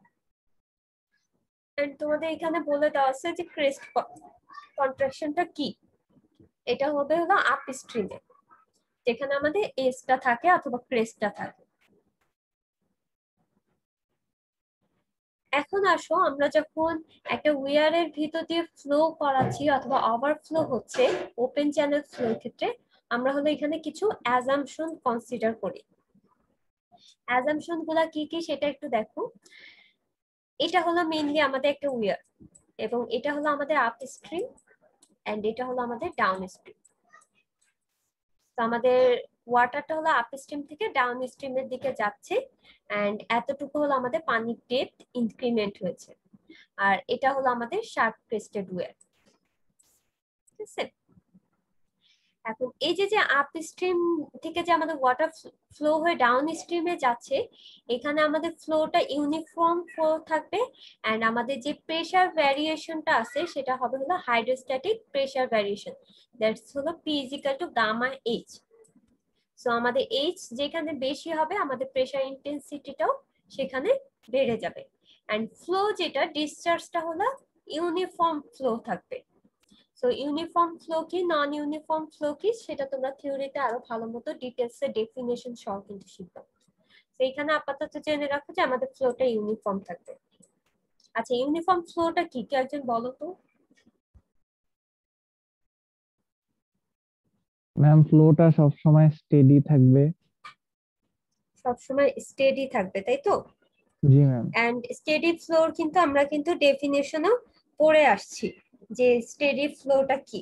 এন্ড তোমাদের এখানে বলে দেওয়া আছে যে ক্রেস্ট কন্ট্রাকশনটা কি, এটা হবে হলো আপ স্ট্রিমে যেখানে আমাদের এসটা থাকে অথবা ক্রেস্টটা থাকে। এখন আসো আমরা যখন একটা ওয়্যারের ভিতর দিয়ে ফ্লো করাচ্ছি অথবা ওভারফ্লো হচ্ছে ওপেন চ্যানেল ফ্লোর ক্ষেত্রে আমরা হলো এখানে কিছু অ্যাজাম্পশন কনসিডার করি। অ্যাজাম্পশন গুলা কি কি সেটা একটু দেখো। এটা হলো মেইনলি আমাদের একটা ওয়্যার এবং এটা হলো আমাদের আপ স্ট্রিম, এন্ড এটা হলো আমাদের ডাউন স্ট্রিম। তো আমাদের ওয়াটারটা হলো আপ স্ট্রিম থেকে ডাউন স্ট্রিমের দিকে যাচ্ছে এন্ড এতটুকু হলো আমাদের পানির ডেপথ ইনক্রিমেন্ট হয়েছে। আর এটা হলো আমাদের শার্প ক্রেস্টেড ওয়্যার। ঠিক আছে, এখন এই যে যে আপ স্ট্রিম থেকে যে আমাদের ওয়াটার ফ্লো হয়ে ডাউন স্ট্রিমে যাচ্ছে, এখানে আমাদের ফ্লোটা ইউনিফর্ম ফ্লো থাকবে এন্ড আমাদের যে প্রেসার ভ্যারিয়েশনটা আছে সেটা হবে হলো হাইড্রোস্ট্যাটিক প্রেসার ভ্যারিয়েশন, দ্যাটস হলো P is equal to gamma H. So আমাদের এইচ যেখানে বেশি হবে আমাদের প্রেসার ইন্টেন্সিটিটাও সেখানে বেড়ে যাবে এন্ড ফ্লো যেটা ডিসচার্জটা হলো ইউনিফর্ম ফ্লো থাকবে। সো ইউনিফর্ম ফ্লো কি নন ইউনিফর্ম ফ্লো কি সেটা তোমরা থিওরিতে আরো ভালো মতো ডিটেইলসে ডেফিনেশন সহ কিন্তু শিখবে। তো এখানে আপাতত জেনে রাখো যে আমাদের ফ্লোটা ইউনিফর্ম থাকবে। আচ্ছা, ইউনিফর্ম ফ্লোটা কি কি একজন বলো তো? ম্যাম ফ্লোটা সব সময় স্টেডি থাকবে। সব সময় স্টেডি থাকবে, তাই তো? জি ম্যাম। এন্ড স্টেডি ফ্লোর কিন্তু আমরা কিন্তু ডেফিনেশনও পড়ে আসছি যে স্টেডি ফ্লোটা কি।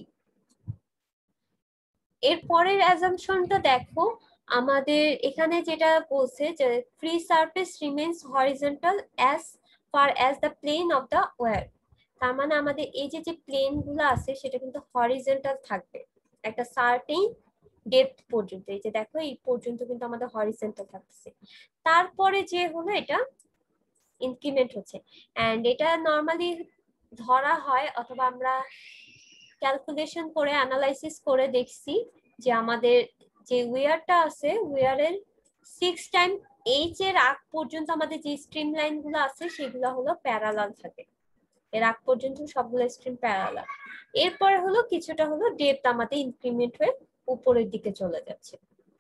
এর পরের অ্যাজাম্পশনটা দেখো, আমাদের এখানে যেটা বলছে যে free surface remains horizontal as far as the plane of the weir. তার মানে আমাদের এই যে যে প্লেন গুলো আছে সেটা কিন্তু হরিজন্টাল থাকবে একটা সার্টেন ডেপথ পর্যন্ত। এই যে দেখো এই পর্যন্ত কিন্তু আমাদের হরিজন্টাল থাকছে, তারপরে যে হলো এটা ইনক্রিমেন্ট হচ্ছে এন্ড এটা নরমালি ধরা হয় অথবা আমরা ক্যালকুলেশন করে অ্যানালাইসিস করে দেখছি যে আমাদের যে ওয়্যারটা আছে ওয়্যারের সিক্স টাইম এইচ এর আগ পর্যন্ত আমাদের যে স্ট্রিম লাইন গুলো আছে সেগুলো হলো প্যারালাল থাকে, এর আগ পর্যন্ত সবগুলো স্ট্রিম প্যারালাল। এরপরে হলো কিছুটা হলো ডেপথ আমাদের ইনক্রিমেন্ট হয়ে উপরের দিকে চলে যাচ্ছে।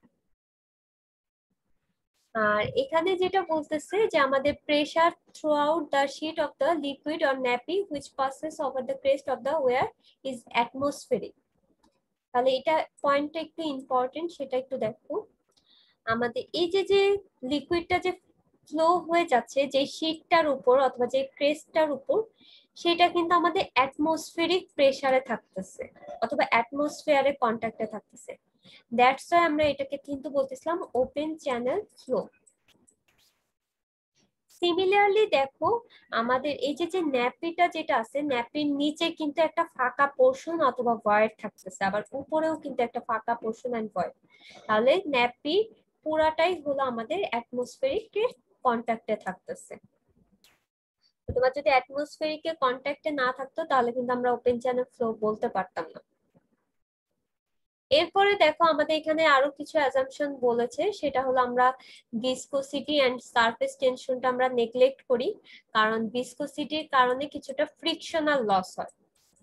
আর এখানে যেটা বলতেছে যে আমাদের pressure throughout the sheet of the liquid or nappe which passes over the crest of the weir is atmospheric. তাহলে এটা পয়েন্টটা একটু ইম্পর্টেন্ট, সেটা একটু দেখো। আমাদের এই যে যে লিকুইডটা যে ফ্লো হয়ে যাচ্ছে যে শিটটার উপর অথবা যে ক্রেস্টটার উপর, সেটা কিন্তু আমাদের অ্যাটমসফেরিক প্রেসারে থাকতেছে অথবা অ্যাটমসফিয়ারে কন্ট্যাক্টে থাকতেছে। দ্যাটস ওয়াই আমরা এটাকে কিন্তু বলতেছিলাম ওপেন চ্যানেল ফ্লো। সিমিলারলি দেখো আমাদের এই যে যে ন্যাপিটা যেটা আছে ন্যাপির নিচে কিন্তু একটা ফাঁকা পোর্শন অথবা ভয়েড থাকতেছে, আবার উপরেও কিন্তু একটা ফাঁকা পোর্শন এন্ড ভয়েড। তাহলে ন্যাপি পুরাটাই হলো আমাদের অ্যাটমসফেরিকের কন্ট্যাক্টে থাকতেছে। তোমার যদি অ্যাটমসফেরিকের কন্ট্যাক্টে না থাকতো তাহলে কিন্তু আমরা ওপেন চ্যানেল ফ্লো বলতে পারতাম না। এরপরে দেখো আমাদের এখানে আরো কিছু অ্যাজাম্পশন বলেছে, সেটা হলো আমরা ভিসকোসিটি এন্ড সারফেস টেনশনটা আমরা নেগলেক্ট করি, কারণ ভিসকোসিটির কারণে কিছুটা ফ্রিকশনাল লস হয়,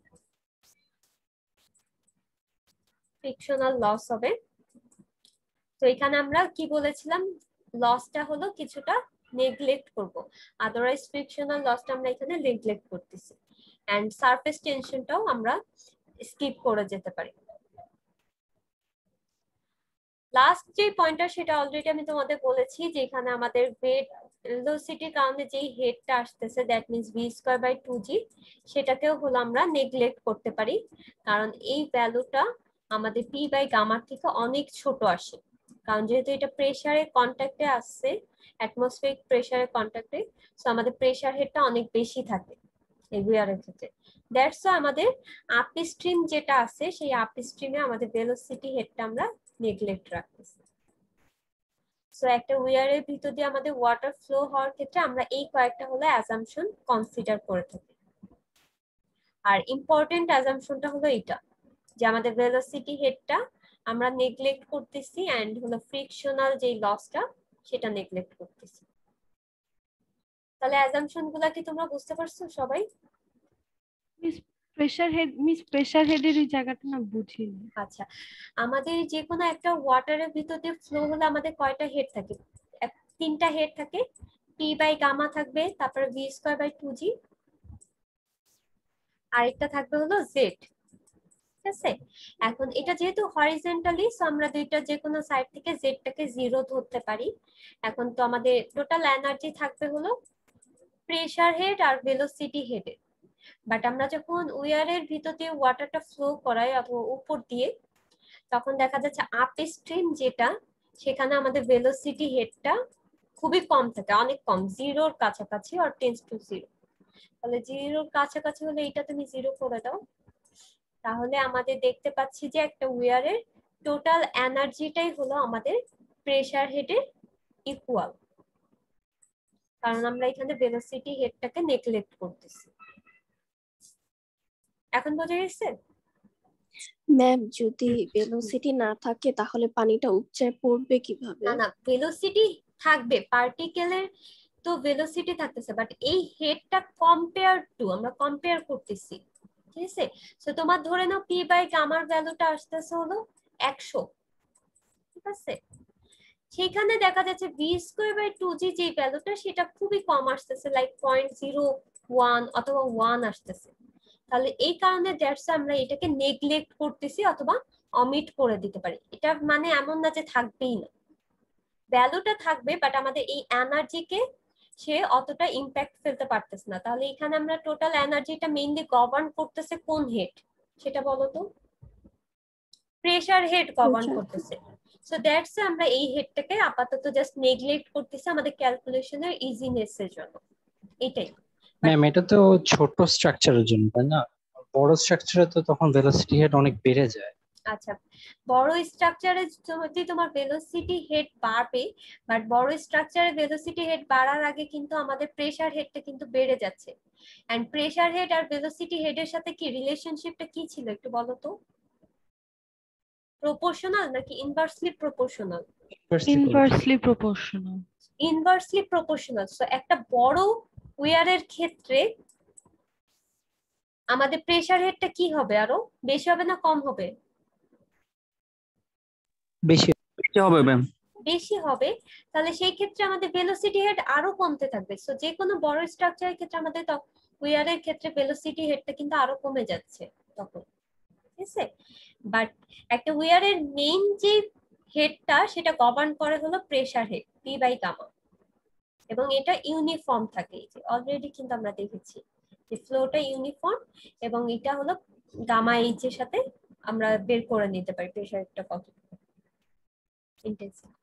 ফ্রিকশনাল লস হবে। তো এখানে আমরা কি বলেছিলাম, লসটা হলো কিছুটা নেগলেক্ট করব, আদারওয়াইজ ফ্রিকশনাল লসটা আমরা এখানে নেগলেক্ট করতেছি এন্ড সারফেস টেনশনটাও আমরা স্কিপ করে যেতে পারি। লাস্ট যে পয়েন্টটা সেটা অলরেডি আমি তোমাদের বলেছি যে এখানে আমাদের ভেলোসিটির কারণে যেই হেডটা আসতেছে that means V square by two G, সেটাকেও হলো আমরা নেগলেক্ট করতে পারি, কারণ এই ভ্যালুটা আমাদের পি বাই গামার থেকে অনেক ছোট আসে, কারণ যেহেতু এটা প্রেসারের কন্ট্যাক্টে আসছে, অ্যাটমসফিয়ারিক প্রেসারের কন্ট্যাক্টে, সো আমাদের প্রেসার হেডটা অনেক বেশি থাকে এই ওয়্যারের ক্ষেত্রে। দ্যাটস ওয়াই আমাদের আপ স্ট্রিম যেটা আছে সেই আপ স্ট্রিমে আমাদের ভেলোসিটি হেডটা আমরা নেগলেক্ট রাখতেছি। সো একটা ওয়্যারের ভিতর দিয়ে আমাদের ওয়াটার ফ্লো হওয়ার ক্ষেত্রে আমরা এই কয়েকটা হলো অ্যাজাম্পশন কনসিডার করে থাকি। আর ইম্পর্টেন্ট অ্যাজাম্পশনটা হলো এটা যে আমাদের ভেলোসিটি হেডটা আমরা নেগলেক্ট করতেছি এন্ড হলো ফ্রিকশনাল যেই লসটা সেটা নেগলেক্ট করতেছি। তাহলে অ্যাজাম্পশন গুলা কি তোমরা বুঝতে পারছো সবাই? Miss pressure head miss pressure হেডের এই জায়গাটা না বুঝিনি। আচ্ছা, আমাদের যে কোনো একটা ওয়াটারের ভিতর দিয়ে ফ্লো হলে আমাদের কয়টা হেড থাকে? তিনটা হেড থাকে, পি বাই গামা থাকবে, তারপরে V square by two G, আরেকটা থাকবে হলো জেড। ঠিক আছে, এখন এটা যেহেতু হরিজন্টালি সো আমরা দুইটা যে কোনো সাইড থেকে জেডটাকে জিরো ধরতে পারি। এখন তো আমাদের টোটাল এনার্জি থাকবে হলো প্রেসার হেড আর ভেলোসিটি হেডে, বাট আমরা যখন উইয়ারের ভিতর দিয়ে ওয়াটারটা ফ্লো করাই অথবা উপর দিয়ে, তখন দেখা যাচ্ছে আপ স্ট্রিম যেটা, সেখানে আমাদের ভেলোসিটি হেডটা খুবই কম থাকে, অনেক কম, জিরোর কাছাকাছি আর টেন্স টু জিরো। তাহলে জিরোর কাছাকাছি হলে এটা তুমি জিরো করে দাও, তাহলে আমাদের দেখতে পাচ্ছি যে একটা উইয়ারের টোটাল এনার্জিটাই হলো আমাদের প্রেসার হেডের ইকুয়াল, কারণ আমরা এখানে ভেলোসিটি হেডটাকে নেগলেক্ট করতেছি। এখন বোঝা গেছে? ম্যাম যদি ভেলোসিটি না থাকে তাহলে পানিটা উপচায় পড়বে কিভাবে? না না, ভেলোসিটি থাকবে, পার্টিকেলের তো ভেলোসিটি থাকতেছে, বাট এই হেডটা কম্পেয়ার টু, আমরা কম্পেয়ার করতেছি, ঠিক আছে? সো তোমার ধরে নাও পি বাই গামার ভ্যালুটা আসতেছে হলো একশো, ঠিক আছে? সেখানে দেখা যাচ্ছে V square by two G যে ভ্যালুটা সেটা খুবই কম আসতেছে, লাইক পয়েন্ট জিরো ওয়ান অথবা ওয়ান আসতেছে। তাহলে এই কারণে দ্যাটস আমরা এটাকে নেগলেক্ট করতেছি অথবা অমিট করে দিতে পারি। এটা মানে এমন না যে থাকবেই না, ভ্যালুটা থাকবে, বাট আমাদের এই এনার্জিকে সে অতটা ইম্প্যাক্ট ফেলতে পারতেছে না। তাহলে এখানে আমরা টোটাল এনার্জিটা মেইনলি গভর্ন করতেছে কোন হেড, সেটা বলো তো? Pressure head govern Pressure. করতেছে। সো দ্যাটস আমরা এই হেডটাকে আপাতত জাস্ট নেগলেক্ট করতেছি আমাদের ক্যালকুলেশনের ইজিনেস এর জন্য, এটাই। ম্যাম এটা তো ছোট স্ট্রাকচারের জন্য তাই না? বড় স্ট্রাকচারে তো তখন ভেলোসিটি হেড অনেক বেড়ে যায়। আচ্ছা, বড় স্ট্রাকচারে যদি তোমার ভেলোসিটি হেড বাড়বে, বাট বড় স্ট্রাকচারে ভেলোসিটি হেড বাড়ার আগে কিন্তু আমাদের প্রেসার হেডটা কিন্তু বেড়ে যাচ্ছে। এন্ড প্রেসার হেড আর ভেলোসিটি হেডের সাথে কি রিলেশনশিপটা কি ছিল একটু বলো তো? প্রপোর্শনাল নাকি inversely proportional? Inversely proportional. Inversely proportional. So একটা বড় উইয়ারের ক্ষেত্রে আমাদের প্রেসার হেডটা কি হবে, আরো বেশি হবে না কম হবে? বেশি বেশি হবে ম্যাম। বেশি হবে। তাহলে সেই ক্ষেত্রে আমাদের ভেলোসিটি হেড আরো কমতে থাকবে। সো যে কোনো বড় স্ট্রাকচারের ক্ষেত্রে আমাদের উইয়ারের ক্ষেত্রে ভেলোসিটি হেডটা কিন্তু আরো কমে যাচ্ছে তখন, ঠিক আছে? বাট একটা উইয়ারের মেইন যে হেডটা সেটা গভর্ন করে হলো pressure head P by gamma, এবং এটা ইউনিফর্ম থাকে। এই যে অলরেডি কিন্তু আমরা দেখেছি যে ফ্লোটা ইউনিফর্ম, এবং এটা হলো গামা এইচ এর সাথে আমরা বের করে নিতে পারি প্রেসারটা কত ইন্টেন্সিটি।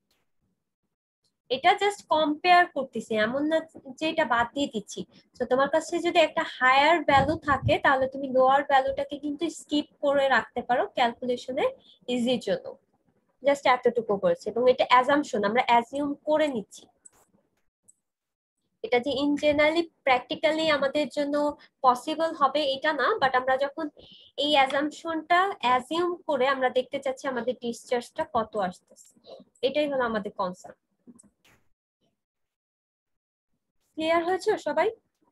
এটা জাস্ট কম্পেয়ার করতেছি, এমন না যে এটা বাদ দিয়ে দিচ্ছি। তো তোমার কাছে যদি একটা হায়ার ভ্যালু থাকে তাহলে তুমি লোয়ার ভ্যালুটাকে কিন্তু স্কিপ করে রাখতে পারো ক্যালকুলেশনের ইজির জন্য। জাস্ট এতটুকু করেছে, এবং এটা অ্যাজাম্পশন, আমরা অ্যাজিউম করে নিচ্ছি। এটা যে ইন জেনারেলি প্র্যাকটিক্যালি আমাদের জন্য পসিবল হবে এটা না, বাট আমরা যখন এই অ্যাজাম্পশনটা অ্যাজিউম করে আমরা দেখতে চাচ্ছি আমাদের ডিসচার্জটা কত আসতেছে, এটাই হলো আমাদের কনসার্ন। ক্লিয়ার হয়েছে সবাই?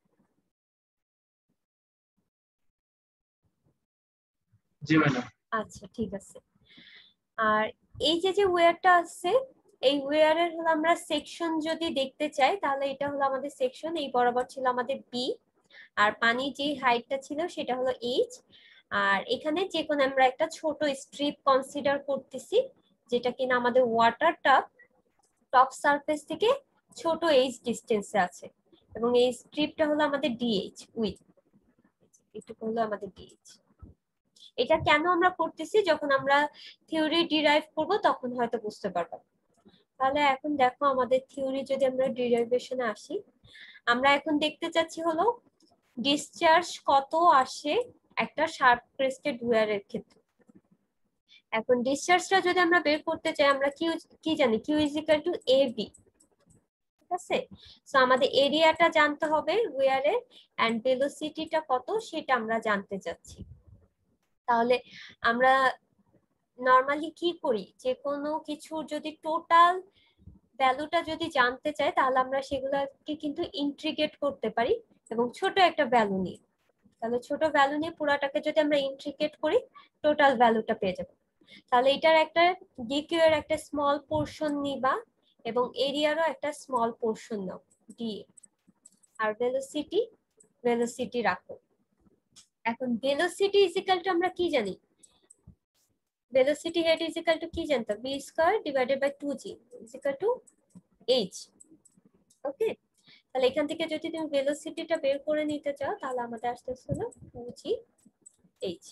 জি ম্যাডাম। আচ্ছা ঠিক আছে। আর এই যে যে ওয়্যারটা আছে, এই ওয়্যারের হলো আমরা সেকশন যদি দেখতে চাই তাহলে এটা হলো আমাদের সেকশন, এই বরাবর ছিল আমাদের বি, আর পানি যে হাইটটা ছিল সেটা হলো এইচ। আর এখানে যে কোনো আমরা একটা ছোট স্ট্রিপ কনসিডার করতেছি যেটা কিনা আমাদের ওয়াটারটা টপ সারফেস থেকে ছোট এইচ ডিস্টেন্সে আছে, এবং এই স্ট্রিপটা হলো আমাদের ডিএইচ উইথ, এটুকু হলো আমাদের ডিএইচ। এটা কেন আমরা করতেছি, যখন আমরা থিওরি ডিরাইভ করব তখন হয়তো বুঝতে পারবো। তাহলে এখন দেখো আমাদের থিওরি যদি আমরা ডিরাইভেশনে আসি, আমরা এখন দেখতে চাচ্ছি হলো ডিসচার্জ কত আসে একটা শার্প ক্রেস্টেড ওয়্যারের ক্ষেত্রে। এখন ডিসচার্জটা যদি আমরা বের করতে চাই আমরা কি কি জানি, Q is equal to A B, ঠিক আছে? সো আমাদের এরিয়াটা জানতে হবে ওয়্যারের, এন্ড ভেলোসিটিটা কত সেটা আমরা জানতে চাচ্ছি। তাহলে আমরা নরমালি কি করি, যে কোনো কিছু যদি টোটাল ভ্যালুটা যদি জানতে চাই তাহলে আমরা সেগুলোকে কিন্তু ইন্ট্রিগেট করতে পারি এবং ছোট একটা ভ্যালু নিয়ে, তাহলে ছোট ভ্যালু নিয়ে পুরাটাকে যদি আমরা ইন্ট্রিগেট করি টোটাল ভ্যালুটা পেয়ে যাব। তাহলে এটার একটা ডিকিউ এর একটা স্মল পোরশন নিবা এবং এরিয়ারও একটা স্মল পোরশন নাও ডি, আর ভেলোসিটি ভেলোসিটি রাখো। এখন ভেলোসিটি ইজ ইকুয়াল টু আমরা কি জানি, velocity head is equal to কি জানতাম, v square divided by two g is equal to h, ওকে? তাহলে এখান থেকে যদি তুমি ভেলোসিটিটা বের করে নিতে চাও তাহলে আমাদের আসতেছে হলো টু জি এইচ।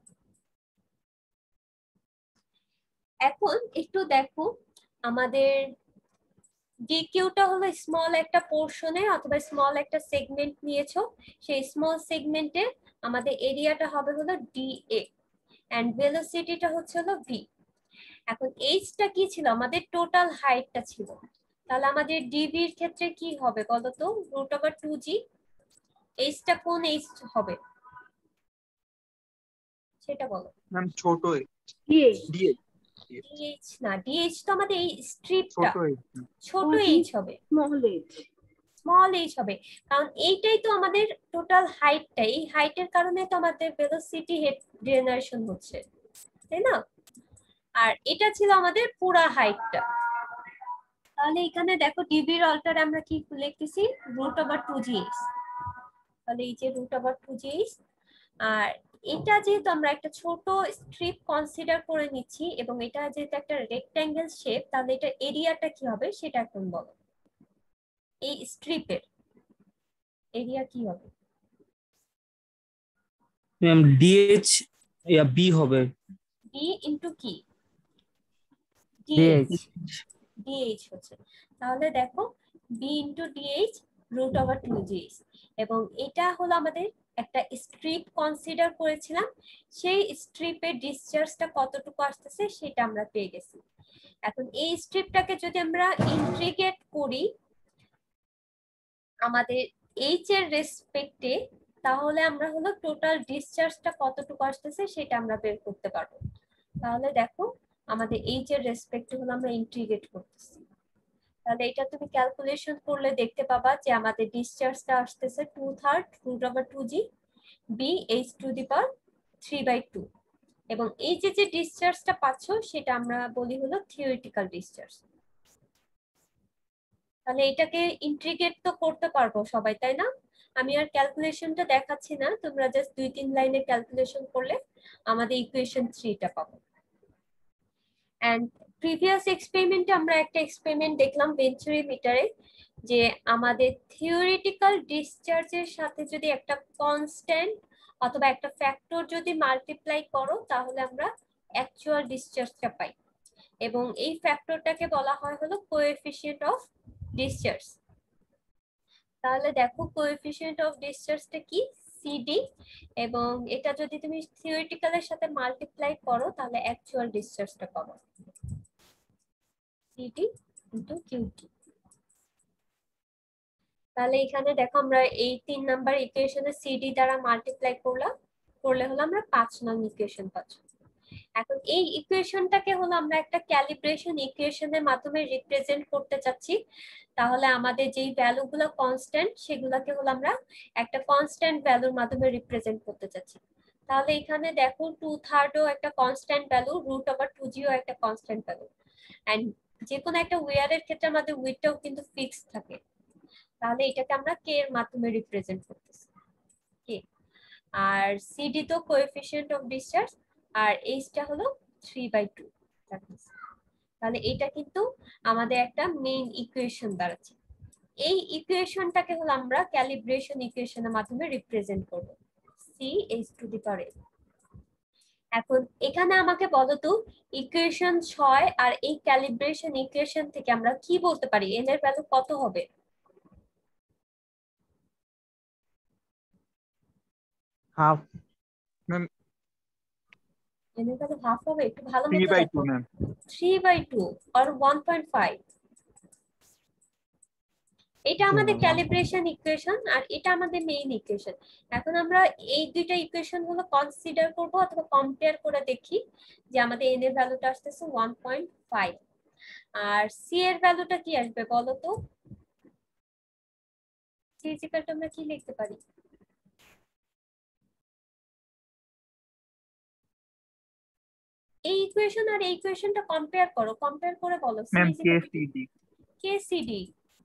এখন একটু দেখো আমাদের ডিকিউটা হলো স্মল একটা পোর্শনে অথবা স্মল একটা সেগমেন্ট নিয়েছো, সেই স্মল সেগমেন্টে আমাদের এরিয়াটা হবে হলো ডিএ এন্ড ভেলোসিটিটা হচ্ছে হলো ভি। এখন এইচটা কি ছিল, আমাদের টোটাল হাইটটা ছিল, তাহলে আমাদের ডিভির ক্ষেত্রে কি হবে বলতো, রুট ওভার টু জি। এইচটা কোন এইচ হবে সেটা বলো। ম্যাম ছোট ডিএইচ ডিএ ডিএইচ না, ডিএইচ তো আমাদের এই স্ট্রিপটা, ছোট এ। ছোট এইচ হবে, স্মল এইচ। স্মল এইচ হবে, কারণ এইটাই তো আমাদের টোটাল হাইটটা, এই হাইটের কারণে তো আমাদের ভেলোসিটি হেড জেনারেশন হচ্ছে, তাই না? আর এটা ছিল আমাদের পুরা হাইটটা। তাহলে এখানে দেখো ডিভির অল্টারে আমরা কি লিখতেছি, root over two G H. তাহলে এই যে root over two G H, আর এটা যেহেতু আমরা একটা ছোট স্ট্রিপ কনসিডার করে নিচ্ছি এবং এটা যেহেতু একটা রেক্ট্যাঙ্গেল শেপ, তাহলে এটা এরিয়াটা কি হবে সেটা এখন বলো, এই স্ট্রিপের এরিয়া কি হবে? ম্যাম ডিএইচ ইয়া বি হবে। ডি ইনটু কি, ডিএইচ ডিএইচ হচ্ছে, তাহলে দেখো B into DH root over two GH, এবং এটা হলো আমাদের একটা স্ট্রিপ কনসিডার করেছিলাম, সেই স্ট্রিপের ডিসচার্জটা কতটুকু আসতেছে সেটা আমরা পেয়ে গেছি। এখন এই স্ট্রিপটাকে যদি আমরা ইন্টিগ্রেট করি আমাদের এইচ এর রেসপেক্টে, তাহলে আমরা হলো টোটাল ডিসচার্জটা কতটুকু আসতেছে সেটা আমরা বের করতে পারবো। তাহলে দেখো আমাদের এইচ এর রেসপেক্টে হলো আমরা ইন্টিগ্রেট করতেছি, তাহলে এটা তুমি ক্যালকুলেশন করলে দেখতে পাবা যে আমাদের ডিসচার্জটা আসতেছে two third root over two G B H to the power three by two, এবং এই যে যে ডিসচার্জটা পাচ্ছ সেটা আমরা বলি হলো থিওরিটিক্যাল ডিসচার্জ। তাহলে এটাকে ইন্টিগ্রেট তো করতে পারবো সবাই, তাই না? আমি আর ক্যালকুলেশনটা দেখাচ্ছি না, তোমরা জাস্ট দুই তিন লাইনে ক্যালকুলেশন করলে আমাদের ইকুয়েশন থ্রিটা পাবো। এন্ড প্রিভিয়াস এক্সপেরিমেন্টে আমরা একটা এক্সপেরিমেন্ট দেখলাম ভেঞ্চুরিমিটারে, যে আমাদের থিওরিটিক্যাল ডিসচার্জের সাথে যদি একটা কনস্ট্যান্ট অথবা একটা ফ্যাক্টর যদি মাল্টিপ্লাই করো তাহলে আমরা অ্যাকচুয়াল ডিসচার্জটা পাই, এবং এই ফ্যাক্টরটাকে বলা হয় হলো কোএফিসিয়েন্ট অফ ডিসচার্জ। তাহলে দেখো কোএফিসিয়েন্ট অফ ডিসচার্জটা কি, সিডি, এবং এটা যদি তুমি থিওরিটিক্যালের সাথে মাল্টিপ্লাই করো তাহলে অ্যাকচুয়াল ডিসচার্জটা পাবো, সিডি ইনটু কিউটি। তাহলে এখানে দেখো আমরা এই তিন নাম্বার ইকুয়েশনে সিডি দ্বারা মাল্টিপ্লাই করলাম, করলে হলো আমরা পাঁচ নং ইকুয়েশন পাচ্ছি। এখন এই ইকুয়েশনটাকে হলো আমরা একটা ক্যালিব্রেশন ইকুয়েশনের মাধ্যমে রিপ্রেজেন্ট করতে চাচ্ছি, তাহলে আমাদের যেই ভ্যালুগুলো কনস্ট্যান্ট সেগুলোকে হলো আমরা একটা কনস্ট্যান্ট ভ্যালুর মাধ্যমে রিপ্রেজেন্ট করতে চাচ্ছি। তাহলে এখানে দেখো টু থার্ডও একটা constant value, root over two জিও একটা কনস্ট্যান্ট ভ্যালু, এন্ড যে কোনো একটা ওয়্যারের ক্ষেত্রে আমাদের উইথটাও কিন্তু ফিক্সড থাকে, তাহলে এটাকে আমরা কে এর মাধ্যমে রিপ্রেজেন্ট করতেছি কে, আর সিডি তো কোএফিসিয়েন্ট অফ ডিসচার্জ, আর এইচটা হলো থ্রি বাই টু। তাহলে এটা কিন্তু আমাদের একটা মেইন ইকুয়েশন দাঁড়াচ্ছে, এই ইকুয়েশনটাকে হলো আমরা ক্যালিব্রেশন ইকুয়েশনের মাধ্যমে রিপ্রেজেন্ট করব, C H to the power N. এখন এখানে আমাকে বলো তো ইকুয়েশন ছয় আর এই ক্যালিব্রেশন ইকুয়েশন থেকে আমরা কি বলতে পারি, এন এর ভ্যালু কত হবে? হাফ ম্যাম এন এর ভ্যালু হাফ হবে, একটু ভালো থ্রি মতো বাই দেখো, two ma'am three by two আর ওয়ান পয়েন্ট ফাইভ। এটা আমাদের ক্যালিব্রেশন ইকুয়েশন আর এটা আমাদের মেইন ইকুয়েশন। এখন আমরা এই দুইটা ইকুয়েশন হলো কনসিডার করব অথবা কম্পেয়ার করে দেখি যে আমাদের এন এর ভ্যালুটা আসতেছে ওয়ান পয়েন্ট ফাইভ, আর সি এর ভ্যালুটা কি আসবে বলো তো, সি ইজ ইকুয়াল টু আমরা কি লিখতে পারি? এই ইকুয়েশন আর এই ইকুয়েশনটা কম্পেয়ার করো, কম্পেয়ার করে বলো C ma'am is equal to KCD KCD.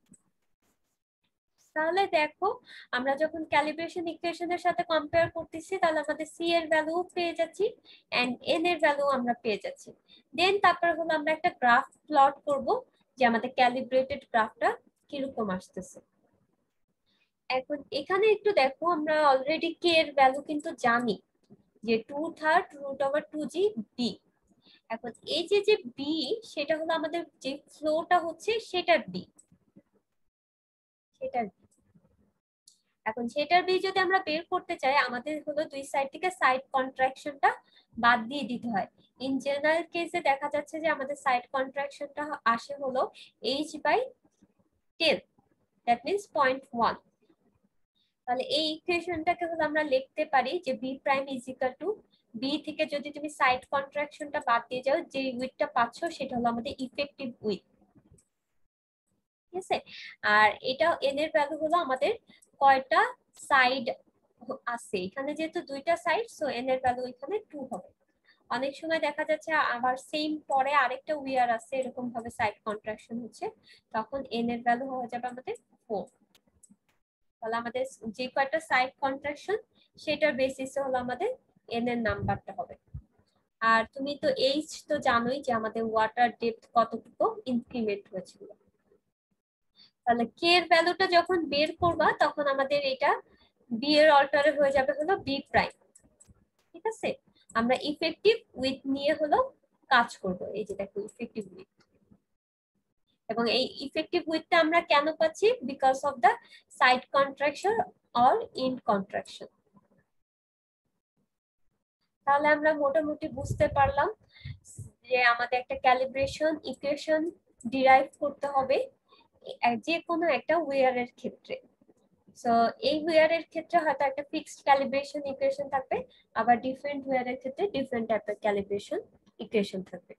তাহলে দেখো আমরা যখন ক্যালিব্রেশন ইকুয়েশনের সাথে কম্পেয়ার করতেছি তাহলে আমাদের সি এর ভ্যালু পেয়ে যাচ্ছি এন্ড এন এর ভ্যালু আমরা পেয়ে যাচ্ছি। দেন তারপর হলো আমরা একটা গ্রাফ প্লট করব যে আমাদের ক্যালিব্রেটেড গ্রাফটা কিরকম আসতেছে। এখন এখানে একটু দেখো, আমরা অলরেডি কে এর ভ্যালু কিন্তু জানি যে two third root over two G B. এখন এই যে যে বি, সেটা হলো আমাদের যে ফ্লোটা হচ্ছে সেটার বি, সেটার বি। এখন সেটার বি যদি আমরা বের করতে চাই, আমাদের হলো দুই সাইড থেকে সাইড কন্ট্রাকশনটা বাদ দিয়ে দিতে হয়। ইন জেনারেল কেসে দেখা যাচ্ছে যে আমাদের সাইড কন্ট্রাকশনটা আসে হলো H by ten, that means point one. তাহলে এই ইকুয়েশনটাকে হলো আমরা লিখতে পারি যে B prime is equal to B থেকে যদি তুমি সাইড কন্ট্রাকশনটা বাদ দিয়ে যাও, যে উইথটা পাচ্ছ সেটা হলো আমাদের ইফেক্টিভ উইথ। ঠিক আছে, আর এটা এন এর ভ্যালু হলো আমাদের কয়টা সাইড আছে, এখানে যেহেতু দুইটা সাইড, সো এন এর ভ্যালু এখানে টু হবে। অনেক সময় দেখা যাচ্ছে আবার সেম পরে আরেকটা উইয়ার আছে, এরকম ভাবে সাইড কন্ট্রাকশন হচ্ছে, তখন এন এর ভ্যালু হয়ে যাবে আমাদের ফোর। তাহলে আমাদের যে কয়টা সাইড কন্ট্রাকশন সেটার বেসিসে হলো আমাদের এন এর নাম্বারটা হবে। আর তুমি তো এইচ তো জানোই যে আমাদের ওয়াটার ডেপথ কতটুকু ইনক্রিমেন্ট হয়েছিল। তাহলে কে এর ভ্যালুটা যখন বের করবা তখন আমাদের এটা বি এর অল্টারে হয়ে যাবে হলো বি প্রাইম। ঠিক আছে, আমরা ইফেক্টিভ উইথ নিয়ে হলো কাজ করব। এই যে দেখো ইফেক্টিভ উইথ, এবং এই ইফেক্টিভ উইথটা আমরা কেন পাচ্ছি? Because of the side contraction or in contraction. তাহলে আমরা মোটামুটি বুঝতে পারলাম যে আমাদের একটা ক্যালিব্রেশন ইকুয়েশন ডিরাইভ করতে হবে যে কোনো একটা ওয়্যারের ক্ষেত্রে। সো এই ওয়্যারের ক্ষেত্রে হয়তো একটা ফিক্সড ক্যালিব্রেশন ইকুয়েশন থাকবে, আবার ডিফারেন্ট ওয়্যারের ক্ষেত্রে ডিফারেন্ট টাইপের ক্যালিব্রেশন ইকুয়েশন থাকবে।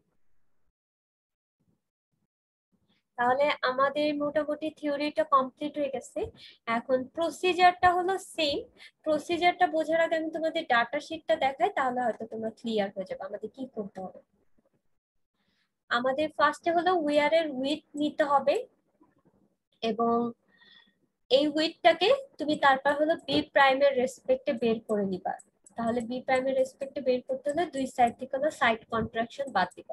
তাহলে আমাদের মোটামুটি থিওরিটা কমপ্লিট হয়ে গেছে। এখন প্রসিজারটা হলো সেম। প্রসিজারটা বোঝার আগে আমি তোমাদের ডাটা শিটটা দেখাই, তাহলে হয়তো তোমরা ক্লিয়ার হয়ে যাবে আমাদের কি করতে হবে। আমাদের ফার্স্টে হলো ওয়্যারের উইথ নিতে হবে, এবং এই উইথটাকে তুমি তারপর হলো বি প্রাইমের রেসপেক্টে বের করে নিবা। তাহলে বি প্রাইমের রেসপেক্টে বের করতে হলে দুই সাইড থেকে হলো সাইড কন্ট্রাকশন বাদ দিবা।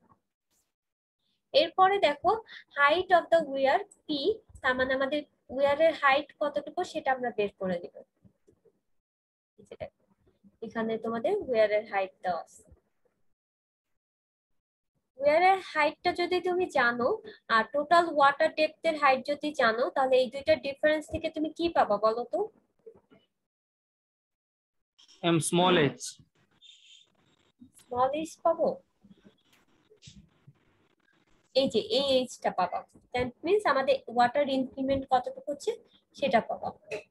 এরপরে দেখো height of the weir P, তার মানে আমাদের ওয়্যারের হাইট কতটুকু সেটা আমরা বের করে নিব। এখানে তোমাদের ওয়্যারের হাইট দেওয়া আছে। ওয়্যারের হাইটটা যদি তুমি জানো আর টোটাল ওয়াটার ডেপথের হাইট যদি জানো, তাহলে এই দুইটা ডিফারেন্স থেকে তুমি কি পাবা বলো তো? Um small H small H পাবো, এই যে এই এইচটা পাবা। দ্যাট মিন্স আমাদের ওয়াটার ইনক্রিমেন্ট কতটুকু হচ্ছে সেটা পাবা।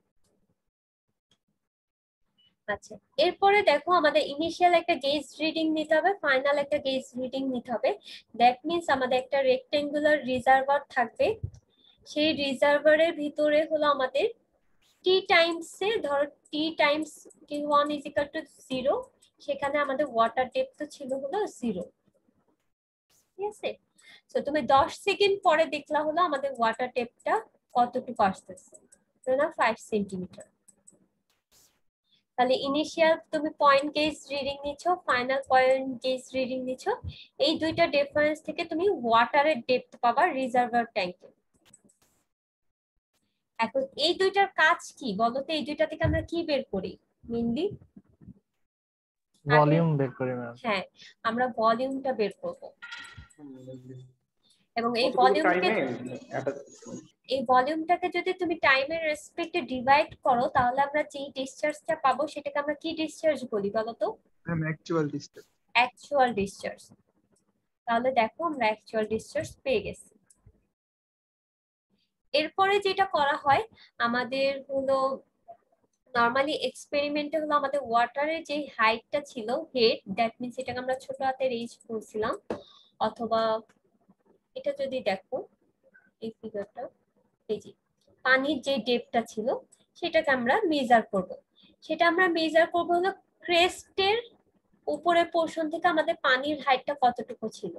আচ্ছা, এরপরে দেখো আমাদের ইনিশিয়াল একটা গেজ রিডিং নিতে হবে, ফাইনাল একটা গেজ রিডিং নিতে হবে। দ্যাট মিন্স আমাদের একটা রেক্টেঙ্গুলার রিজার্ভার থাকবে, সেই রিজার্ভারের ভিতরে হলো আমাদের টি টাইমস এ, ধরো T times T one is equal to zero, সেখানে আমাদের ওয়াটার ডেপথ ছিল হলো জিরো। ঠিক আছে, তো তুমি দশ সেকেন্ড পরে দেখলা হলো আমাদের ওয়াটার ডেপথটা কতটুকু আসতেছে, না ফাইভ সেন্টিমিটার। তাহলে ইনিশিয়াল তুমি পয়েন্ট গেজ রিডিং নিচ্ছ, ফাইনাল পয়েন্ট গেজ রিডিং নিচ্ছ, এই দুইটা ডিফারেন্স থেকে তুমি ওয়াটারের ডেপথ পাবা রিজার্ভার ট্যাঙ্কে। এখন এই দুইটার কাজ কি বলতো? এই দুইটা থেকে আমরা কি বের করি মেইনলি? ভলিউম বের করি ম্যাম। হ্যাঁ, আমরা ভলিউমটা বের করব, এবং এই ভলিউমকে এই ভলিউমটাকে যদি তুমি টাইমের রেসপেক্টে ডিভাইড করো, তাহলে আমরা যে ডিসচার্জটা পাবো সেটাকে আমরা কি ডিসচার্জ বলি বলো তো? Ma'am actual discharge. Actual discharge. তাহলে দেখো আমরা অ্যাকচুয়াল ডিসচার্জ পেয়ে গেছি। এরপরে যেটা করা হয় আমাদের হলো নরমালি এক্সপেরিমেন্টে হলো আমাদের ওয়াটারের যে হাইটটা ছিল হেড, দ্যাট মিন্স এটাকে আমরা ছোট হাতের এইচ বলছিলাম, অথবা এটা যদি দেখো এই ফিগারটা, এই যে পানির যে ডেপটা ছিল সেটাকে আমরা মেজার করব। সেটা আমরা মেজার করব হলো ক্রেস্টের উপরের পোর্শন থেকে আমাদের পানির হাইটটা কতটুকু ছিল।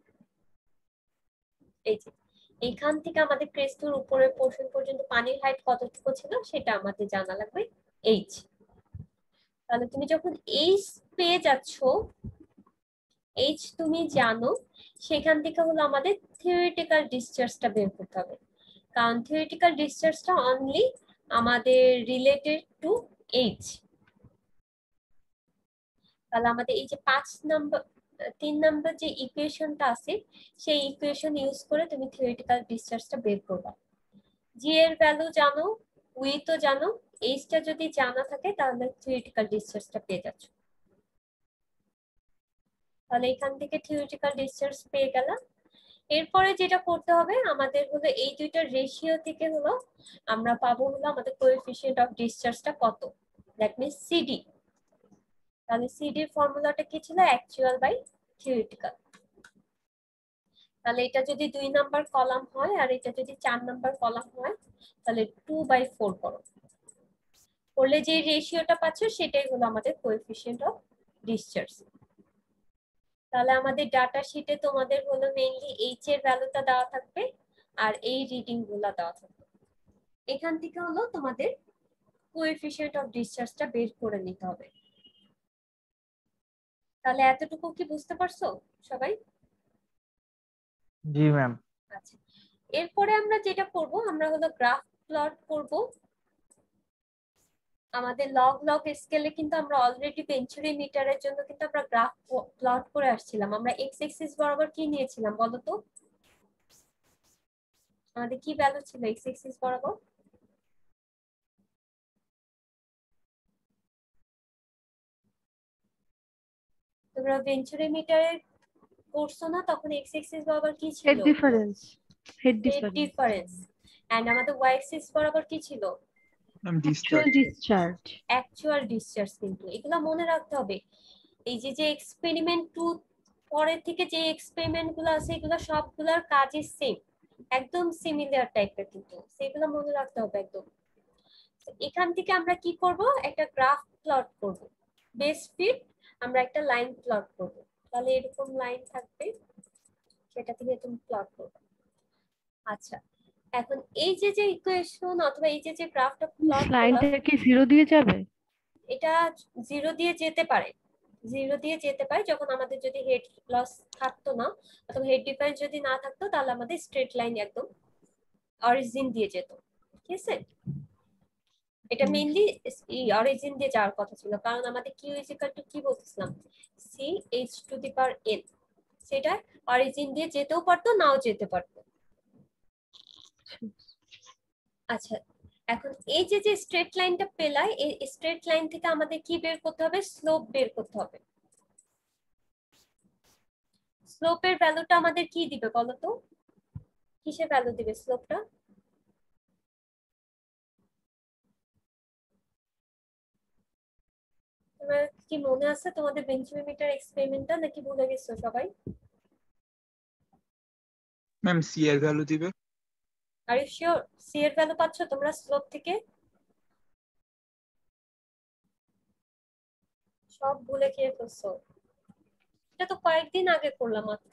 এই যে এইখান থেকে আমাদের ক্রেস্টের উপরের পোর্শন পর্যন্ত পানির হাইট কতটুকু ছিল সেটা আমাদের জানা লাগবে এইচ। তাহলে তুমি যখন এইচ পেয়ে যাচ্ছ, এইচ তুমি জানো, সেখান থেকে হলো আমাদের থিওরিটিক্যাল ডিসচার্জটা বের করতে হবে, কারণ থিওরিটিক্যাল ডিসচার্জটা অনলি আমাদের রিলেটেড টু এইচ। তাহলে আমাদের এই যে পাঁচ নাম্বার তিন নাম্বার যে ইকুয়েশনটা আছে সেই ইকুয়েশন ইউজ করে তুমি থিওরিটিক্যাল ডিসচার্জটা বের করবা। জি এর ভ্যালু জানো, উই তো জানো, এইচটা যদি জানা থাকে তাহলে থিওরিটিক্যাল ডিসচার্জটা পেয়ে যাচ্ছ। তাহলে এখান থেকে থিওরিটিক্যাল ডিসচার্জ পেয়ে গেলাম। এরপরে যেটা করতে হবে আমাদের হলো এই দুইটা রেশিও থেকে হলো আমরা পাবো হলো আমাদের কোএফিশিয়েন্ট অফ ডিসচার্জটা কত, দ্যাট মিন্স সিডি। তাহলে সিডির ফর্মুলাটা কি ছিল, অ্যাকচুয়াল বাই থিওরিটিক্যাল। তাহলে এটা যদি দুই নাম্বার কলাম হয় আর এটা যদি চার নাম্বার কলাম হয় তাহলে টু বাই ফোর করো, করলে যে রেশিওটা পাচ্ছ সেটাই হলো আমাদের কোএফিশিয়েন্ট অফ ডিসচার্জ। তাহলে আমাদের ডাটা শিটে তোমাদের হলো মেইনলি এইচ এর ভ্যালুটা দেওয়া থাকবে আর এই রিডিং গুলা দেওয়া থাকবে। এখান থেকে হলো তোমাদের কোএফিশিয়েন্ট অফ ডিসচার্জটা বের করে নিতে হবে। তাহলে এতটুকু কি বুঝতে পারছো সবাই? জি ম্যাম। আচ্ছা, এরপরে আমরা যেটা করব আমরা হলো গ্রাফ প্লট করব। আমাদের লগ লগ স্কেলে কিন্তু আমরা অলরেডি ভেঞ্চুরি মিটারের জন্য কিন্তু আমরা গ্রাফ প্লট করে আসছিলাম। আমরা এক্স এক্সিস বরাবর কি নিয়েছিলাম বলো তো? আমাদের কি ভ্যালু ছিল এক্স এক্সিস বরাবর? তোমরা ভেঞ্চুরি মিটারের করছো না তখন এক্স এক্সিস বরাবর কি ছিল? Head difference head head difference difference. And আমাদের ওয়াই এক্সিস বরাবর কি ছিল? Actual discharge actual discharge. কিন্তু এগুলা মনে রাখতে হবে। এই যে যে এক্সপেরিমেন্ট টু পরের থেকে যে এক্সপেরিমেন্ট গুলো আছে এগুলো সবগুলোর কাজই সেম, একদম সিমিলার টাইপের, কিন্তু সেগুলো মনে রাখতে হবে একদম। এখান থেকে আমরা কি করব, একটা গ্রাফ প্লট করব। বেস ফিট আমরা একটা লাইন প্লট করব। তাহলে এরকম লাইন থাকবে, সেটা থেকে তুমি প্লট করবে। আচ্ছা, এখন এই যে যে ইকুয়েশন অথবা এই যে যে গ্রাফটা প্লট করলাম লাইনটা কি জিরো দিয়ে যাবে? এটা জিরো দিয়ে যেতে পারে, জিরো দিয়ে যেতে পারে যখন আমাদের যদি হেড লস থাকতো না অথবা হেড ডিফারেন্স যদি না থাকতো তাহলে আমাদের স্ট্রেট লাইন একদম অরিজিন দিয়ে যেত। ঠিক আছে, এটা মেইনলি অরিজিন দিয়ে যাওয়ার কথা ছিল, কারণ আমাদের কিউ ইজ ইকুয়াল টু কি বলছিলাম, C H to the power N, সেটা অরিজিন দিয়ে যেতেও পারতো নাও যেতে পারতো। আচ্ছা, এখন এই যে যে স্ট্রেট লাইনটা পেলাই, এই স্ট্রেট লাইন থেকে আমাদের কি বের করতে হবে, স্লোপ বের করতে হবে। স্লোপের ভ্যালুটা আমাদের কি দিবে বলো তো, কিসের ভ্যালু দিবে স্লোপটা? তোমার কি মনে আছে তোমাদের বেঞ্চমিটার এক্সপেরিমেন্টটা, নাকি ভুলে গেছো সবাই? ম্যাম সি এর ভ্যালু দিবে। আর ইউ শিওর সি এর ভ্যালু পাচ্ছ তোমরা স্লোপ থেকে? সব ভুলে খেয়ে ফেলছো, এটা তো কয়েকদিন আগে করলাম মাত্র।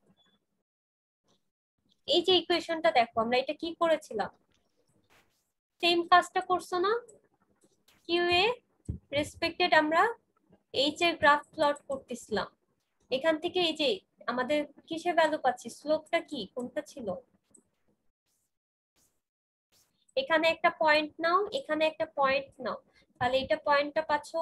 এই যে ইকুয়েশনটা দেখো, আমরা এটা কি করেছিলাম, সেম কাজটা করছো না? কিউ এ রেসপেক্টেড আমরা এইচ এর গ্রাফ প্লট করতেছিলাম। এখান থেকে এই যে আমাদের কিসের ভ্যালু পাচ্ছি, স্লোপটা কি কোনটা ছিল? এখানে একটা পয়েন্ট নাও, এখানে একটা পয়েন্ট নাও, তাহলে এটা পয়েন্টটা পাচ্ছো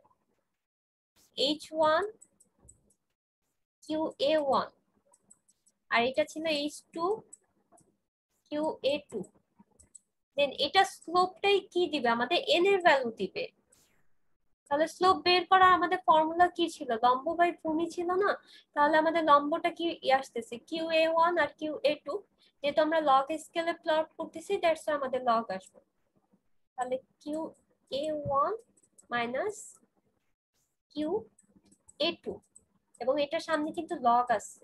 H one Q A one, আর এটা ছিল H two Q A two. Then এটা স্লোপটাই কি দিবে আমাদের, এন এর ভ্যালু দিবে। তাহলে স্লোপ বের করা আমাদের ফর্মুলা কি ছিল, লম্ব বাই ভূমি ছিল না? তাহলে আমাদের লম্বটা কি আসতেছে, কিউ এ ওয়ান আর কিউ এ টু, যেহেতু আমরা লগ স্কেলে প্লট করতেছি দ্যাটস আমাদের লগ আসবে। তাহলে Q A one minus Q A two, এবং এটার সামনে কিন্তু লগ আসছে।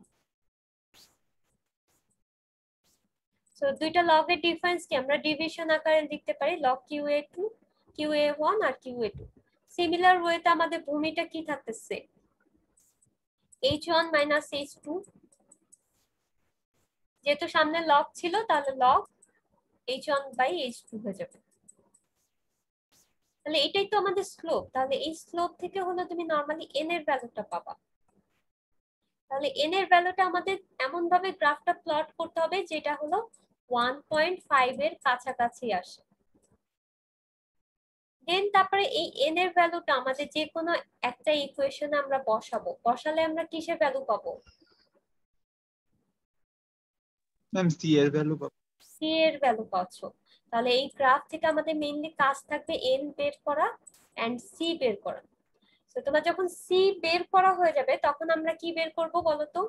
সো দুইটা লগের ডিফারেন্স কি আমরা ডিভিশন আকারে লিখতে পারি, log Q A two Q A one আর কিউ এ টু। সিমিলার ওয়েতে আমাদের ভূমিটা কি থাকতেছে, H one minus H two, যেহেতু সামনে লগ ছিল তাহলে log H one by H two হয়ে যাবে। তাহলে এটাই তো আমাদের স্লোপ। তাহলে এই স্লোপ থেকে হলো তুমি নরমালি এন এর ভ্যালুটা পাবা। তাহলে এন এর ভ্যালুটা আমাদের এমন ভাবে গ্রাফটা প্লট করতে হবে যেটা হলো ওয়ান পয়েন্ট ফাইভ এর কাছাকাছি আসে। দেন তারপরে এই এন এর ভ্যালুটা আমাদের যে কোনো একটা ইকুয়েশনে আমরা বসাবো, বসালে আমরা কিসের ভ্যালু পাবো? ম্যাম সি এর ভ্যালু পাবো। সি এর ভ্যালু পাচ্ছ। তাহলে এই গ্রাফ থেকে আমাদের মেইনলি কাজ থাকবে এন বের করা এন্ড সি বের করা। তো তোমার যখন সি বের করা হয়ে যাবে তখন আমরা কি বের করব বলো তো?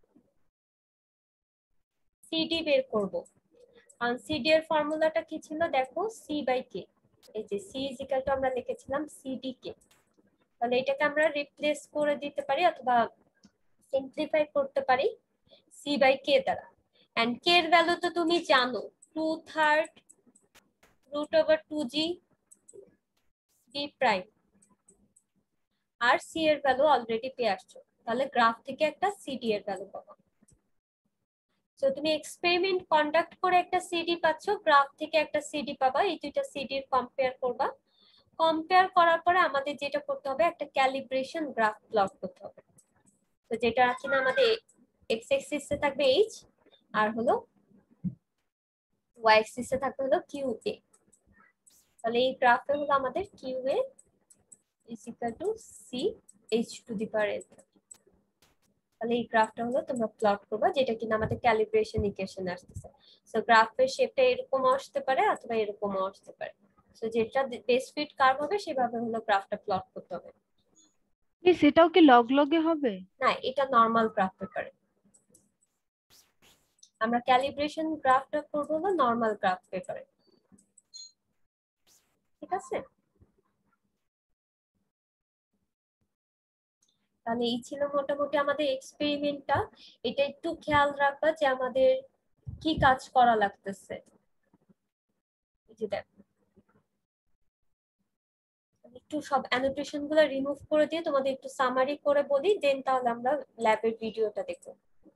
সিডি বের করব। আর সিডি এর ফর্মুলাটা কি ছিল দেখো, সি বাই কে। এই যে সি ইজ ইকুয়াল টু আমরা লিখেছিলাম সিডি কে। তাহলে এটাকে আমরা রিপ্লেস করে দিতে পারি অথবা সিম্পলিফাই করতে পারি সি বাই কে দ্বারা। এন্ড কে এর ভ্যালু তো তুমি জানো, two third root over two G D prime. আর সি এর ভ্যালু অলরেডি পেয়ে আসছো, তাহলে গ্রাফ থেকে একটা সিডি এর ভ্যালু পাবো। সো তুমি এক্সপেরিমেন্ট কন্ডাক্ট করে একটা সিডি পাচ্ছো, গ্রাফ থেকে একটা সিডি পাবা, এই দুইটা সিডির কম্পেয়ার করবা। কম্পেয়ার করার পরে আমাদের যেটা করতে হবে, একটা ক্যালিব্রেশন গ্রাফ প্লট করতে হবে। তো যেটা কিনা আমাদের এক্স এক্সিসে থাকবে এইচ আর হলো ওয়াই এক্সিসে থাকবে হলো কিউ এ। তাহলে এই গ্রাফে হলো আমাদের Q A is equal to C H to the power N. তাহলে এই গ্রাফটা হলো তোমরা প্লট করবা, যেটা কিনা আমাদের ক্যালিব্রেশন ইকুয়েশন আসতেছে। সো গ্রাফের শেপটা এরকম আসতে পারে অথবা এরকম আসতে পারে। সো যেটা বেস্ট ফিট কার্ভ হবে সেভাবে হলো গ্রাফটা প্লট করতে হবে। মিস এটাও কি লগ লগে হবে? না, এটা নরমাল গ্রাফ পেপারে। আমরা ক্যালিব্রেশন গ্রাফটা করব হলো নরমাল গ্রাফ পেপারে। ঠিক আছে? তাহলে এই ছিল মোটামুটি আমাদের এক্সপেরিমেন্টটা। এটা একটু খেয়াল রাখবা যে আমাদের কি কাজ করা লাগতেছে। এই যে দেখো, একটু সব অ্যানোটেশন গুলো রিমুভ করে দিয়ে তোমাদের একটু সামারি করে বলি, দেন তাহলে আমরা ল্যাবের ভিডিওটা দেখব।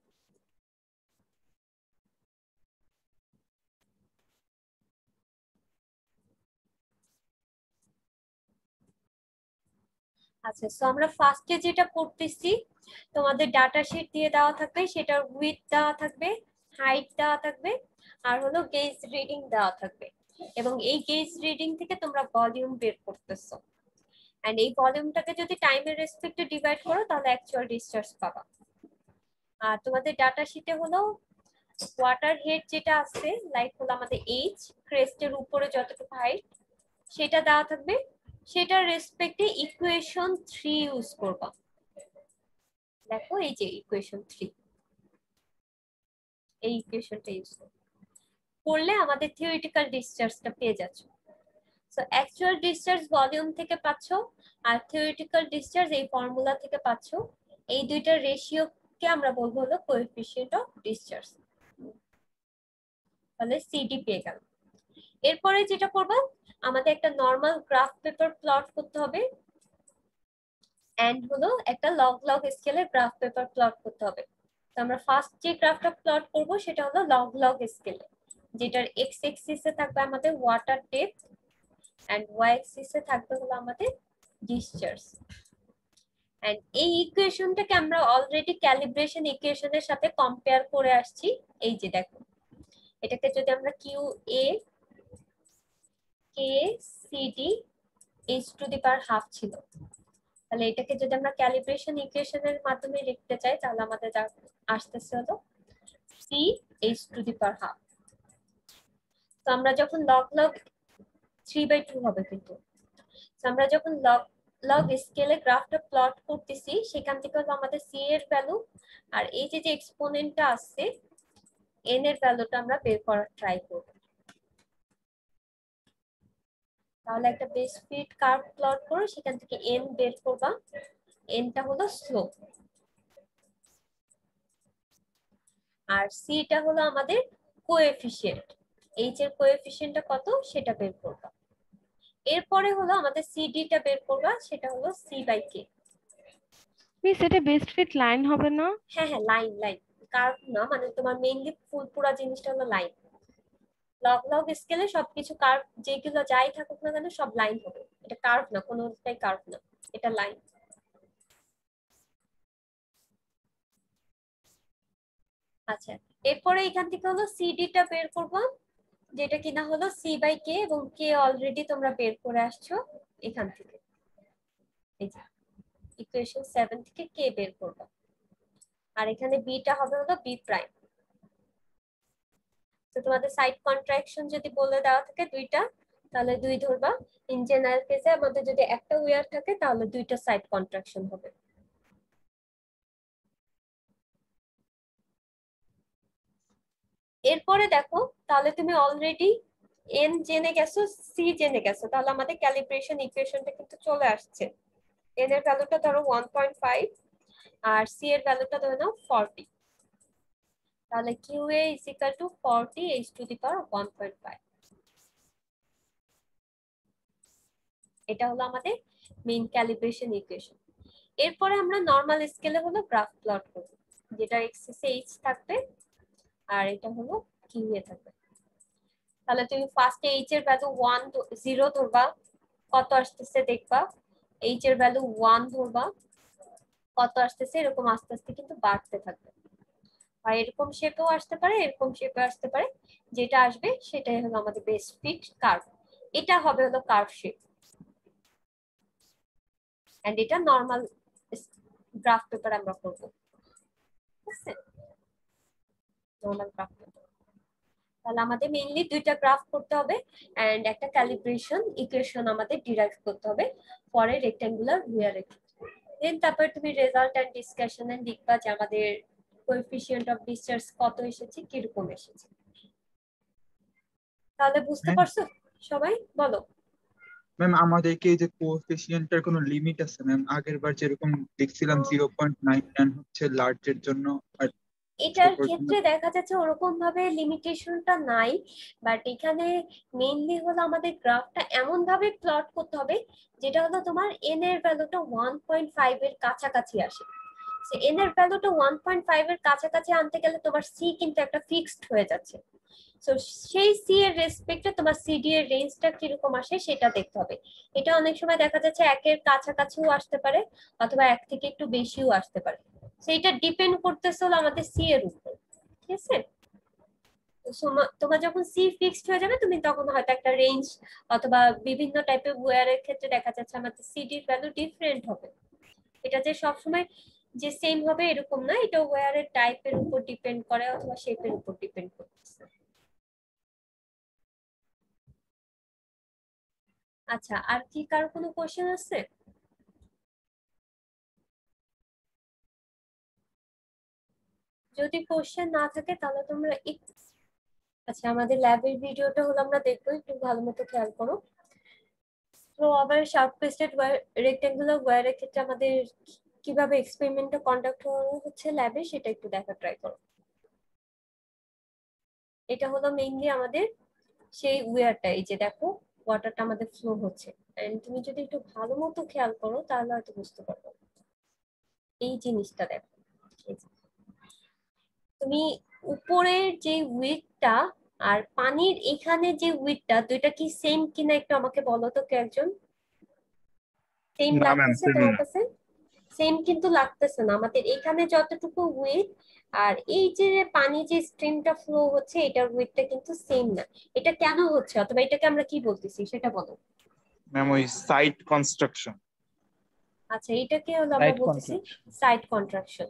আচ্ছা, সো আমরা ফার্স্টে যেটা করতেছি, তোমাদের ডাটা শিট দিয়ে দেওয়া থাকবে, সেটার উইথ দেওয়া থাকবে, হাইট দেওয়া থাকবে, আর হলো গেজ রিডিং দেওয়া থাকবে। এবং এই গেজ রিডিং থেকে তোমরা ভলিউম বের করতেছো। এন্ড এই ভলিউমটাকে যদি টাইমের রেসপেক্টে ডিভাইড করো তাহলে অ্যাকচুয়াল ডিসচার্জ পাবা। আর তোমাদের ডাটা শিটে হলো ওয়াটার হেড যেটা আছে, লাইক হলো আমাদের এইচ, ক্রেস্টের উপরে যতটুকু হাইট সেটা দেওয়া থাকবে, সেটার রেসপেক্টে ইকুয়েশন থ্রি ইউজ করবা। দেখো এই যে ইকুয়েশন থ্রি, এই ইকুয়েশনটা ইউজ করলে আমাদের থিওরিটিক্যাল ডিসচার্জটা পেয়ে যাচ্ছ। সো অ্যাকচুয়াল ডিসচার্জ ভলিউম থেকে পাচ্ছ, আর থিওরিটিক্যাল ডিসচার্জ এই ফর্মুলা থেকে পাচ্ছ। এই দুইটার রেশিওকে আমরা বলবো হলো কোএফিসিয়েন্ট অফ ডিসচার্জ। তাহলে সিডি পেয়ে গেল। এরপরে যেটা করবো, আমাদের একটা নরমাল গ্রাফ পেপার প্লট করতে হবে, এন্ড হলো একটা লগ লগ স্কেলে গ্রাফ পেপার প্লট করতে হবে। তো আমরা ফার্স্ট যে গ্রাফটা প্লট করব সেটা হলো লগ লগ স্কেলে, যেটার এক্স এক্সিসে থাকবে আমাদের ওয়াটার ডেপথ এন্ড ওয়াই এক্সিসে থাকবে হলো আমাদের ডিসচার্জ। এন্ড এই ইকুয়েশনটাকে আমরা অলরেডি ক্যালিব্রেশন ইকুয়েশনের সাথে কম্পেয়ার করে আসছি। এই যে দেখো, এটাকে যদি আমরা Q A K CD H to the power half ছিল, তাহলে এটাকে যদি আমরা ক্যালিব্রেশন ইকুয়েশনের মাধ্যমে লিখতে চাই তাহলে আমাদের আসতেছে হলো C H to the power half. তো আমরা যখন log log three by two হবে, কিন্তু আমরা যখন লগ লগ স্কেলে গ্রাফটা প্লট করতেছি সেখান থেকে হলো আমাদের সি এর ভ্যালু আর এই যে যে এক্সপোনেন্টটা আসছে এন এর ভ্যালুটা আমরা বের করার ট্রাই করব। তাহলে একটা বেস ফিট কার্ভ প্লট করে সেখান থেকে এন বের করবা। এনটা হলো স্লোপ আর সিটা হলো আমাদের কোএফিসিয়েন্ট। এইচ এর কোএফিসিয়েন্টটা কত সেটা বের করবা। এরপরে হলো আমাদের সিডিটা বের করবা, সেটা হলো সি বাই কে। মিস এটা বেস্ট ফিট লাইন হবে না? হ্যাঁ হ্যাঁ, লাইন লাইন, কার্ভ না, মানে তোমার মেইনলি ফুল পুরা জিনিসটা হলো লাইন। লগ লগ স্কেলে সবকিছু কার্ভ, যেগুলো যাই থাকুক না কেন সব লাইন হবে। এটা কার্ভ না, কোনোটাই কার্ভ না, এটা লাইন। আচ্ছা, এরপরে এখান থেকে হলো সিডিটা বের করব। যেটা কিনা হলো সি বাই কে, এবং কে অলরেডি তোমরা বের করে আসছো এখান থেকে, এই যে ইকুয়েশন সেভেন থেকে কে বের করবা, আর এখানে বিটা হবে হলো বি প্রাইম। তো তোমাদের সাইড কন্ট্রাকশন যদি বলে দেওয়া থাকে দুইটা, তাহলে দুই ধরবা। ইন জেনারেল কেসে আমাদের যদি একটা উইয়ার থাকে তাহলে দুইটা সাইড কন্ট্রাকশন হবে। এরপরে দেখো, তাহলে তুমি অলরেডি এন জেনে গেছো, সি জেনে গেছো, তাহলে আমাদের ক্যালিব্রেশন ইকুয়েশনটা কিন্তু চলে আসছে। এন এর ভ্যালুটা ধরো ওয়ান পয়েন্ট ফাইভ আর সি এর ভ্যালুটা ধরে নাও ফর্টি, তাহলে Q A is equal to forty H to the power one point five. এটা হলো আমাদের মেইন ক্যালিব্রেশন ইকুয়েশন। এরপরে আমরা নরমাল স্কেলে হলো গ্রাফ প্লট করব, যেটা এক্সিস এইচ থাকবে আর এটা হলো কিউ এ থাকবে। তাহলে তুমি ফার্স্টে এইচ এর ভ্যালু ওয়ান জিরো ধরবা, কত আসতেছে দেখবা, এইচ এর ভ্যালু ওয়ান ধরবা, কত আসতেছে, এরকম আস্তে আস্তে কিন্তু বাড়তে থাকবে। আর এরকম শেপেও আসতে পারে, এরকম শেপে আসতে পারে, যেটা আসবে সেটাই হলো আমাদের বেস ফিট কার্ভ। এটা হবে হলো কার্ভ শেপ, এন্ড এটা নরমাল গ্রাফ পেপার আমরা করব, ঠিক আছে? Normal graph paper. তাহলে আমাদের মেইনলি দুইটা গ্রাফ করতে হবে এন্ড একটা ক্যালিব্রেশন ইকুয়েশন আমাদের ডিরাইভ করতে হবে পরে রেক্ট্যাঙ্গুলার উইয়ারের ক্ষেত্রে। দেন তারপর তুমি রেজাল্ট এন্ড ডিসকাশনে লিখবা যে আমাদের কোএফিসিয়েন্ট অফ ডিসচার্জ কত এসেছে, কিরকম এসেছে। তাহলে বুঝতে পারছো সবাই? বলো। ম্যাম আমাদেরকে এই যে কোএফিসিয়েন্টের কোনো লিমিট আছে ম্যাম? আগের বার যেরকম দেখছিলাম জিরো পয়েন্ট নাইন নাইন হচ্ছে লার্জের জন্য আর এটার ছোটর জন্য ক্ষেত্রে দেখা যাচ্ছে ওরকম ভাবে লিমিটেশনটা নাই, বাট এখানে মেইনলি হলো আমাদের গ্রাফটা এমন ভাবে প্লট করতে হবে যেটা হলো তোমার এন এর ভ্যালুটা ওয়ান পয়েন্ট ফাইভ এর কাছাকাছি আসে। এন এর ভ্যালুটা ওয়ান পয়েন্ট ফাইভ এর কাছাকাছি আনতে গেলে তোমার সি কিন্তু একটা ফিক্সড হয়ে যাচ্ছে। সো সেই সি এর রেসপেক্টে তোমার সিডি এর রেঞ্জটা কিরকম আসে সেটা দেখতে হবে। এটা অনেক সময় দেখা যাচ্ছে একের কাছাকাছিও আসতে পারে অথবা এক থেকে একটু বেশিও আসতে পারে, সেইটা ডিপেন্ড করতেছে হলো আমাদের সি এর উপর, ঠিক আছে? তোমার যখন সি ফিক্সড হয়ে যাবে তুমি তখন হয়তো একটা রেঞ্জ অথবা বিভিন্ন টাইপের ওয়্যারের ক্ষেত্রে দেখা যাচ্ছে আমাদের সিডির ভ্যালু ডিফারেন্ট হবে। এটা যে সবসময় যে সেম হবে এরকম না, এটা ওয়্যারের টাইপের উপর ডিপেন্ড করে অথবা শেপের উপর ডিপেন্ড করতেছে। আচ্ছা, আর কি কারো কোনো কোশ্চেন আছে? যদি কোশ্চেন না থাকে তাহলে তোমরা একটু, আচ্ছা আমাদের ল্যাবের ভিডিওটা হলো আমরা দেখবো, একটু ভালো মতো খেয়াল করো। তো আবার শার্প পেস্টেড রেক্টেঙ্গুলার ওয়্যারের ক্ষেত্রে আমাদের কিভাবে এক্সপেরিমেন্টটা কন্ডাক্ট হচ্ছে ল্যাবে সেটা একটু দেখা ট্রাই করো। এটা হলো মেইনলি আমাদের সেই ওয়্যারটা, এই যে দেখো ওয়াটারটা আমাদের ফ্লো হচ্ছে, এন্ড তুমি যদি একটু ভালো মতো খেয়াল করো তাহলে হয়তো বুঝতে পারবে। এই জিনিসটা দেখো, তুমি উপরের যে উইডটা আর পানির এখানে যে উইডটা দুইটা কি সেম কিনা একটু আমাকে বলো তো কে একজন। সেম না ম্যাম লাগতেছে তোমার কাছে? সেম কিন্তু লাগতেছে না। আমাদের এখানে যতটুকু উইড আর এই যে পানি যে স্ট্রিমটা ফ্লো হচ্ছে এটার উইডটা কিন্তু সেম না। এটা কেন হচ্ছে অথবা এটাকে আমরা কি বলতেছি সেটা বলো। ম্যাম ওই সাইট কনস্ট্রাকশন। আচ্ছা, এটাকে হলো আমরা বলতেছি সাইড কন্ট্রাকশন।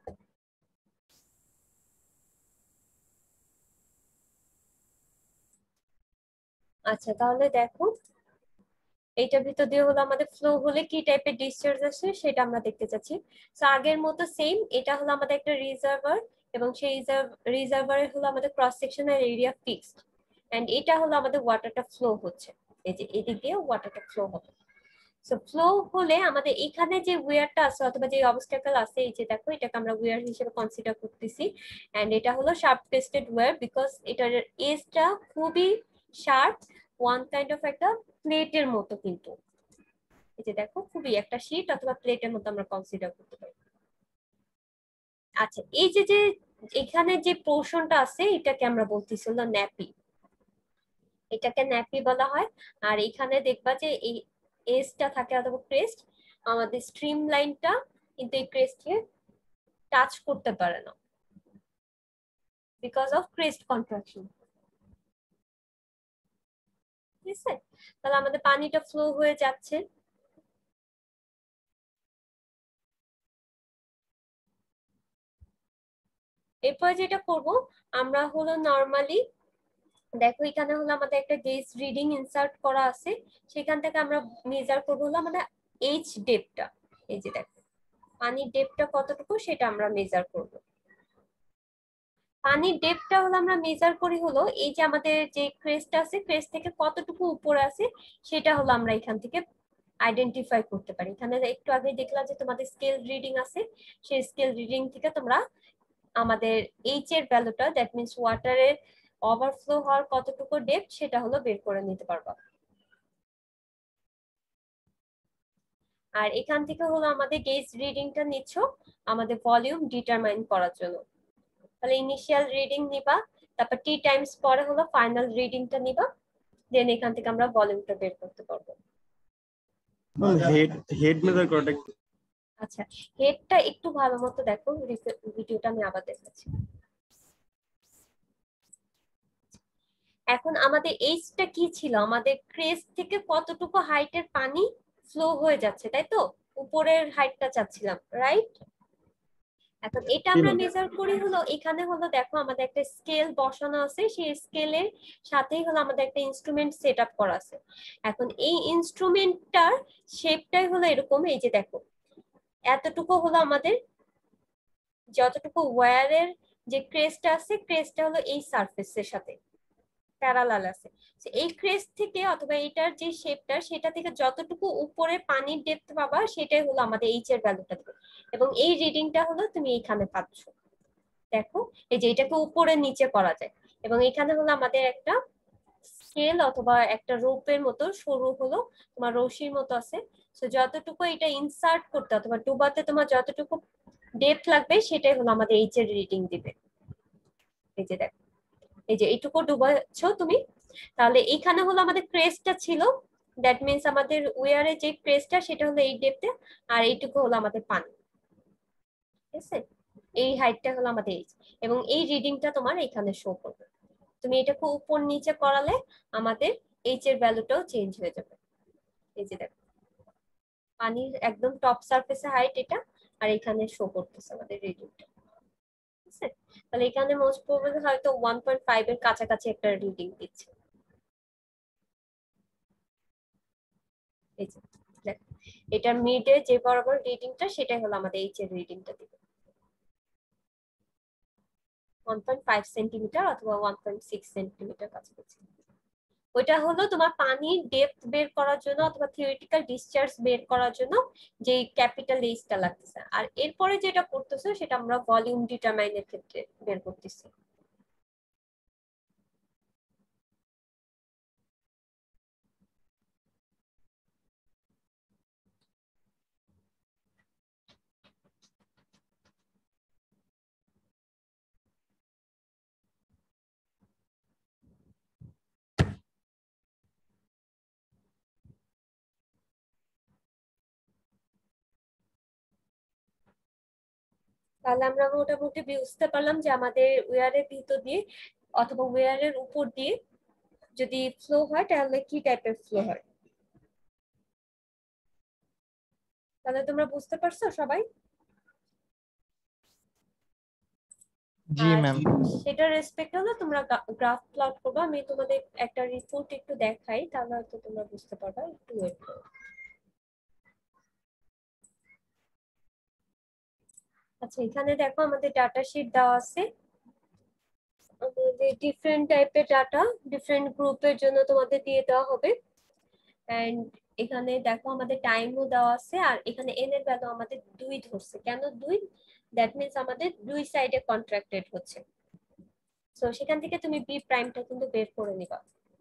আচ্ছা তাহলে দেখো এইটার ভিতর দিয়ে হলো আমাদের ফ্লো হলে কি টাইপের ডিসচার্জ আসে সেটা আমরা দেখতে চাচ্ছি। সো আগের মতো সেম, এটা হলো আমাদের একটা রিজার্ভার এবং সেই রিজার্ভারে হলো আমাদের cross sectional area fixed, and এটা হলো আমাদের ওয়াটারটা ফ্লো হচ্ছে, এই যে এদিক দিয়ে ওয়াটারটা ফ্লো হবে। সো ফ্লো হলে আমাদের এখানে যে ওয়্যারটা আছে অথবা যে অবস্টাকল আছে, এই যে দেখো এটাকে আমরা ওয়্যার হিসেবে কনসিডার করতেছি, এন্ড এটা হলো শার্প টেস্টেড ওয়্যার বিকজ এটার এজটা খুবই শার্প, ওয়ান কাইন্ড অফ একটা প্লেটের মতো, কিন্তু এই যে দেখো খুবই একটা শীট অথবা প্লেটের মতো আমরা কনসিডার করতে পারি। আচ্ছা, এই যে যে এখানে যে পোর্শনটা আছে এটাকে আমরা বলতেছি হলো ন্যাপি, এটাকে ন্যাপি বলা হয়। আর এখানে দেখবা যে এই এজটা থাকে অথবা ক্রেস্ট, আমাদের স্ট্রিম লাইনটা কিন্তু এই ক্রেস্টকে টাচ করতে পারে না বিকজ অফ ক্রেস্ট কন্ট্রাকশন। ঠিক আছে, তাহলে আমাদের পানিটা ফ্লো হয়ে যাচ্ছে। এরপর যেটা করব আমরা হলো নরমালি দেখো এখানে হলো আমাদের একটা গেজ রিডিং ইনসার্ট করা আছে, সেখান থেকে আমরা মেজার করবো হলো আমাদের এইচ ডেপটা। এই যে দেখো পানির ডেপটা কতটুকু সেটা আমরা মেজার করব। পানির ডেপটা হলো আমরা মেজার করি হলো এই যে আমাদের যে ক্রেস্ট আছে ক্রেস্ট থেকে কতটুকু উপরে আছে সেটা হলো আমরা এখান থেকে আইডেন্টিফাই করতে পারি। এখানে একটু আগে দেখলাম যে তোমাদের স্কেল রিডিং আছে, সেই স্কেল রিডিং থেকে তোমরা আমাদের এইচ এর ভ্যালুটা, দ্যাট মিন্স ওয়াটারের ওভারফ্লো হওয়ার কতটুকু ডেপথ সেটা হলো বের করে নিতে পারবা। আর এখান থেকে হলো আমাদের গেজ রিডিংটা নিচ্ছ আমাদের ভলিউম ডিটারমাইন করার জন্য। তাহলে ইনিশিয়াল রিডিং নিবা, তারপর টি টাইমস পরে হলো ফাইনাল রিডিংটা নিবা, দেন এখান থেকে আমরা ভলিউমটা বের করতে পারবো। হেড হেড মেজার করাটা আচ্ছা, হেডটা একটু ভালো মতো দেখো, ভিডিওটা আমি আবার দেখাচ্ছি। এখন আমাদের এইচটা কি ছিল, আমাদের ক্রেস্ট থেকে কতটুকু হাইটের পানি ফ্লো হয়ে যাচ্ছে, তাই তো? উপরের হাইটটা চাচ্ছিলাম, রাইট? এখন এটা আমরা মেজার করি হলো এখানে হলো দেখো আমাদের একটা স্কেল বসানো আছে, সেই স্কেলের সাথেই হলো আমাদের একটা ইনস্ট্রুমেন্ট সেট আপ করা আছে। এখন এই ইনস্ট্রুমেন্টটার শেপটাই হলো এরকম, এই যে দেখো এতটুকু হলো আমাদের যতটুকু ওয়্যারের যে ক্রেস্টটা আছে ক্রেস্টটা হলো এই সারফেসের সাথে প্যারালাল আছে। এই ক্রেস্ট থেকে অথবা এটার যে শেপটা সেটা থেকে যতটুকু উপরে পানির ডেপথ পাবা সেটাই হলো আমাদের এইচ এর ভ্যালুটা দেবে, এবং এই রিডিংটা হলো তুমি এখানে পাচ্ছ। দেখো এই যে এটাকে উপরে নিচে করা যায়, এবং এখানে হলো আমাদের একটা স্কেল অথবা একটা রোপের মতো সরু হলো তোমার রশির মতো আছে। তো যতটুকু এটা ইনসার্ট করতে অথবা ডুবাতে তোমার যতটুকু ডেপথ লাগবে সেটাই হলো আমাদের এইচ এর রিডিং দিবে। এই যে দেখো এই যে এইটুকু ডুবাচ্ছ তুমি, তাহলে এইখানে হলো আমাদের ক্রেস্টটা ছিল, দ্যাট মিন্স আমাদের ওয়্যারে যে ক্রেস্টটা সেটা হলো এই ডেপথে, আর এইটুকু হলো আমাদের পানি। ঠিক আছে, এই হাইটটা হলো আমাদের এইচ, এবং এই রিডিংটা তোমার এখানে শো করবে। তুমি এটাকে উপর নিচে করালে আমাদের এইচ এর ভ্যালুটাও চেঞ্জ হয়ে যাবে। এই যে দেখো পানির একদম টপ সারফেসে হাইট এটা, আর এখানে শো করতেছে আমাদের রিডিংটা। ঠিক আছে, তাহলে এখানে মোস্ট প্রবাবলি হয়তো ওয়ান পয়েন্ট ফাইভ এর কাছাকাছি একটা রিডিং দিচ্ছে। এই যে দেখো এটার মিডে যে বরাবর রিডিংটা সেটাই হলো আমাদের এইচ এর রিডিংটা দিবে ওয়ান পয়েন্ট ফাইভ সেন্টিমিটার অথবা ওয়ান পয়েন্ট সিক্স সেন্টিমিটার কাছাকাছি। ওইটা হলো তোমার পানির ডেপথ বের করার জন্য অথবা থিওরিটিক্যাল ডিসচার্জ বের করার জন্য যে ক্যাপিটাল এইচটা লাগতেছে, আর এরপরে যেটা করতেছে সেটা আমরা ভলিউম ডিটারমাইনের ক্ষেত্রে বের করতেছি। তাহলে আমরা মোটামুটি বুঝতে পারলাম যে আমাদের ওয়্যারের ভিতর দিয়ে অথবা ওয়্যারের উপর দিয়ে যদি ফ্লো হয় তাহলে কি টাইপের ফ্লো হয়। তাহলে তোমরা বুঝতে পারছো সবাই? জি ম্যাম। সেটা রেসপেক্ট হলো তোমরা গ্রাফ প্লট করবে। আমি তোমাদের একটা রিপোর্ট একটু দেখাই, তাহলে হয়তো তোমরা বুঝতে পারবে। একটু ওয়েট করো। আচ্ছা, এখানে দেখো আমাদের ডাটা শিট দেওয়া আছে, আমাদের ডিফারেন্ট টাইপের ডাটা ডিফারেন্ট গ্রুপের জন্য তোমাদের দিয়ে দেওয়া হবে। এন্ড এখানে দেখো আমাদের টাইমও দেওয়া আছে, আর এখানে এন এর ভ্যালু আমাদের দুই ধরছে। কেন দুই? দ্যাট মিন্স আমাদের দুই সাইডে কন্ট্রাক্টেড হচ্ছে, সো সেখান থেকে তুমি বি প্রাইমটা কিন্তু বের করে নিবা।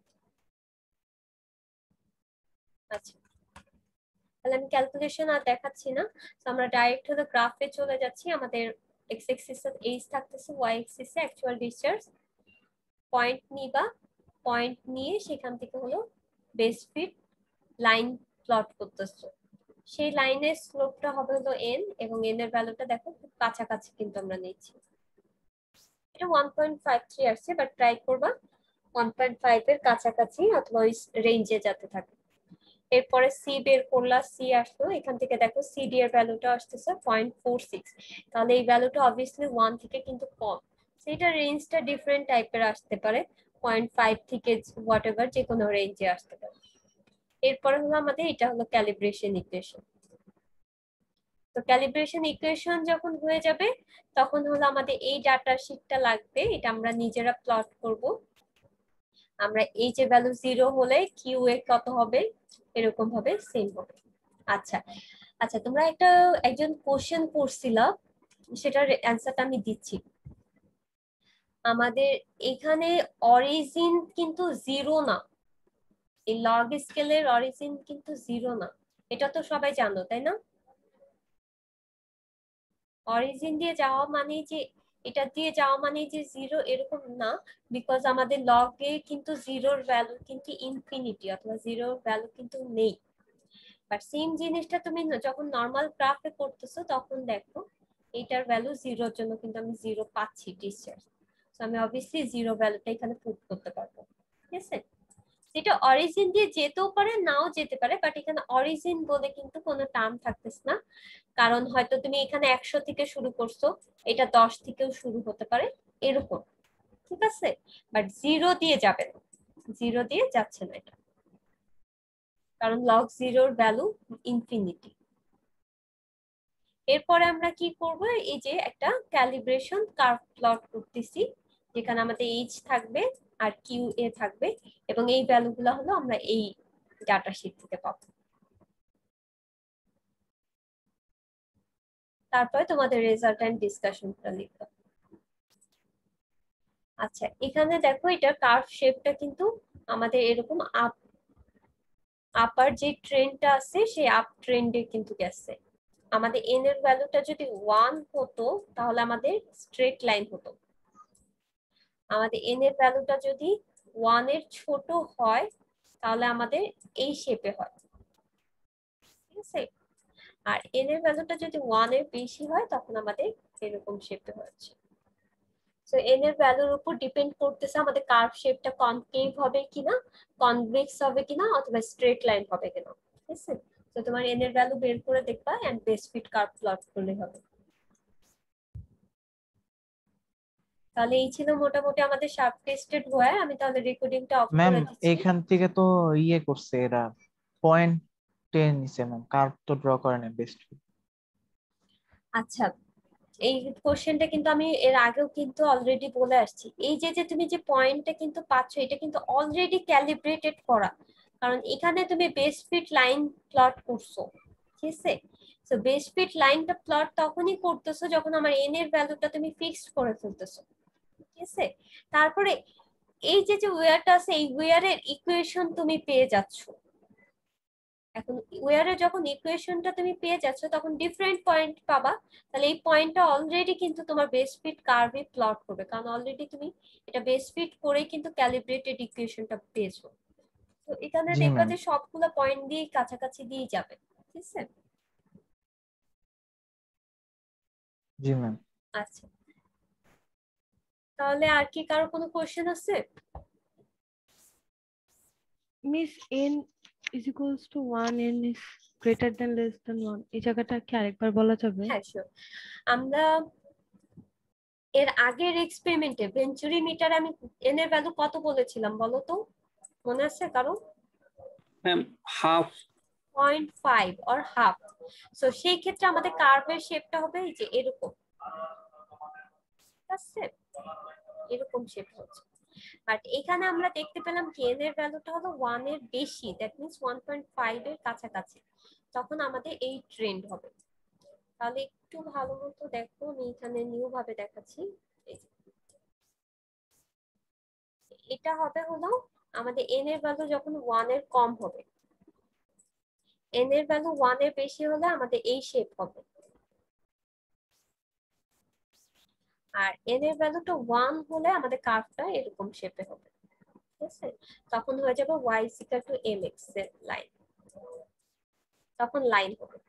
আচ্ছা, তাহলে আমি ক্যালকুলেশন আর দেখাচ্ছি না, তো আমরা ডাইরেক্ট হলো গ্রাফে চলে যাচ্ছি। আমাদের এক্স এক্সিসে এইচ থাকতেছে, ওয়াই এক্সিসে অ্যাকচুয়াল ডিসচার্জ। পয়েন্ট নিবা, পয়েন্ট নিয়ে সেখান থেকে হলো বেস ফিট লাইন প্লট করতেছো, সেই লাইনের স্লোপটা হবে হলো এন, এবং এন এর ভ্যালুটা দেখো খুব কাছাকাছি কিন্তু আমরা নিচ্ছি। এটা ওয়ান পয়েন্ট ফাইভ থ্রি আসছে, বাট ট্রাই করবা ওয়ান পয়েন্ট ফাইভ এর কাছাকাছি অথবা ওই রেঞ্জে যাতে থাকে। এরপরে সি বের করলা, সি আসলো, এখান থেকে দেখো সিডি এর ভ্যালুটা আসতেছে পয়েন্ট ফোর সিক্স, তাহলে এই ভ্যালুটা অবভিয়াসলি ওয়ান থেকে কিন্তু কম, সেটা রেঞ্জটা ডিফারেন্ট টাইপের আসতে পারে, পয়েন্ট ফাইভ থেকে হোয়াট এভার যে কোনো রেঞ্জে আসতে পারে। এরপরে হলো আমাদের এটা হলো ক্যালিব্রেশন ইকুয়েশন। তো ক্যালিব্রেশন ইকুয়েশন যখন হয়ে যাবে তখন হলো আমাদের এই ডাটা শিটটা লাগবে, এটা আমরা নিজেরা প্লট করব। আমরা এই যে ভ্যালু জিরো হলে কিউ এ কত হবে, এরকম ভাবে সেম হবে। আচ্ছা আচ্ছা তোমরা একটা একজন কোশ্চেন করছিলা, সেটার অ্যান্সারটা আমি দিচ্ছি। আমাদের এখানে অরিজিন কিন্তু জিরো না, এই লগ স্কেলের অরিজিন কিন্তু জিরো না, এটা তো সবাই জানো তাই না? অরিজিন দিয়ে যাওয়া মানে যে এটা দিয়ে যাওয়া মানে যে জিরো এরকম না, বিকজ আমাদের লগে কিন্তু জিরোর ভ্যালু কিন্তু ইনফিনিটি অথবা জিরোর ভ্যালু কিন্তু নেই। বাট সেম জিনিসটা তুমি যখন নর্মাল গ্রাফে করতেছো তখন দেখো এটার ভ্যালু জিরোর জন্য কিন্তু আমি জিরো পাচ্ছি ডিসচার্জ, সো আমি অবভিয়াসলি জিরো ভ্যালুটা এখানে পুট করতে পারবো। ঠিক আছে, এটা অরিজিন দিয়ে যেতেও পারে নাও যেতে পারে, বাট এখানে অরিজিন বলে কিন্তু কোনো টার্ম থাকতেছে না, কারণ হয়তো তুমি এখানে একশো থেকে শুরু করছো, এটা দশ থেকেও শুরু হতে পারে এরকম। ঠিক আছে, বাট জিরো দিয়ে যাবে না, জিরো দিয়ে যাচ্ছে না এটা, কারণ লগ জিরোর ভ্যালু ইনফিনিটি। এরপরে আমরা কি করব, এই যে একটা ক্যালিব্রেশন কার্ভ প্লট করতেছি, যেখানে আমাদের এইচ থাকবে আর কিউ এ থাকবে, এবং এই ভ্যালুগুলো হলো আমরা এই ডাটা শিট থেকে পাবো। তারপরে তোমাদের রেজাল্ট এন্ড ডিসকাশনটা লিখবে। আচ্ছা এখানে দেখো এটা কার্ভ শেপটা কিন্তু আমাদের এরকম আপ আপার যে ট্রেন্ডটা আছে সেই আপ ট্রেন্ডে কিন্তু গেছে। আমাদের এন এর ভ্যালুটা যদি ওয়ান হতো তাহলে আমাদের স্ট্রেট লাইন হতো, আমাদের এন এর ভ্যালুটা যদি ওয়ান এর ছোট হয় তাহলে আমাদের এই শেপে হয়। ঠিক আছে, আর এন এর ভ্যালুটা যদি ওয়ান এর বেশি হয় তখন আমাদের এরকম শেপে হচ্ছে। সো এন এর ভ্যালুর উপর ডিপেন্ড করতেছে আমাদের কার্ভ শেপটা কনকেভ হবে কিনা, কনভেক্স হবে কিনা অথবা স্ট্রেট লাইন হবে কিনা। ঠিক আছে, তো তোমার এন এর ভ্যালু বের করে দেখবা and best fit curve plot করলে হবে। তাহলে এই ছিল মোটামুটি আমাদের শার্প টেস্টেড হয়। আমি তাহলে রেকর্ডিংটা অফ ম্যাম করে দিচ্ছি। এইখান থেকে তো ইয়ে করছে এরা, পয়েন্ট টেন নিছে ম্যাম, কার্ভ তো ড্র করে না বেস্ট। আচ্ছা এই কোশ্চেনটা কিন্তু আমি এর আগেও কিন্তু অলরেডি বলে আসছি, এই যে যে তুমি যে পয়েন্টটা কিন্তু পাচ্ছ এটা কিন্তু অলরেডি ক্যালিব্রেটেড করা, কারণ এখানে তুমি বেস ফিট লাইন প্লট করছো। ঠিক আছে, সো বেস ফিট লাইনটা প্লট তখনই করতেছো যখন আমার এন এর ভ্যালুটা তুমি ফিক্সড করে ফেলতেছো। ঠিক আছে, তারপরে এই যে যে ওয়্যারটা আছে এই ওয়্যারের ইকুয়েশন তুমি পেয়ে যাচ্ছ। এখন ওয়্যারে যখন ইকুয়েশনটা তুমি পেয়ে যাচ্ছ তখন ডিফারেন্ট পয়েন্ট পাবা, তাহলে এই পয়েন্টটা অলরেডি কিন্তু তোমার বেস ফিট কার্ভে প্লট করবে, কারণ অলরেডি তুমি এটা বেস ফিট করে কিন্তু ক্যালিব্রেটেড ইকুয়েশনটা পেয়েছো। তো এখানে জি দেখবা ম্যাম। যে সবগুলো পয়েন্ট দিয়ে কাছাকাছি দিয়ে যাবে। ঠিক আছে, জি ম্যাম। আচ্ছা তাহলে আর কি কারো কোনো কোশ্চেন আছে? Miss n is equals to one, n is greater than less than one, এই জায়গাটা কি আরেকবার বলা যাবে? হ্যাঁ শিওর, আমরা এর আগের এক্সপেরিমেন্টে ভেঞ্চুরি মিটার আমি এন এর ভ্যালু কত বলেছিলাম বলো তো, মনে আছে কারো? Ma'am half. Point five or half. So সেই ক্ষেত্রে আমাদের কার্ভের শেপটা হবে এই যে এরকম, ঠিক আছে, এরকম শেপ হচ্ছে। বাট এখানে আমরা দেখতে পেলাম কি এন এর ভ্যালুটা হলো ওয়ান এর বেশি, that means one point five এর কাছাকাছি, তখন আমাদের এই ট্রেন্ড হবে। তাহলে একটু ভালো মতো দেখো, আমি এখানে নিউ ভাবে দেখাচ্ছি। এই যে এটা হবে হলো আমাদের এন এর ভ্যালু যখন ওয়ান এর কম হবে, এন এর ভ্যালু ওয়ান এর বেশি হলে আমাদের এই শেপ হবে, আর এন এর ভ্যালুটা ওয়ান হলে আমাদের কার্ভটা এরকম শেপে হবে। ঠিক আছে, তখন হয়ে যাবে y is equal to mx এর লাইন, তখন লাইন হবে।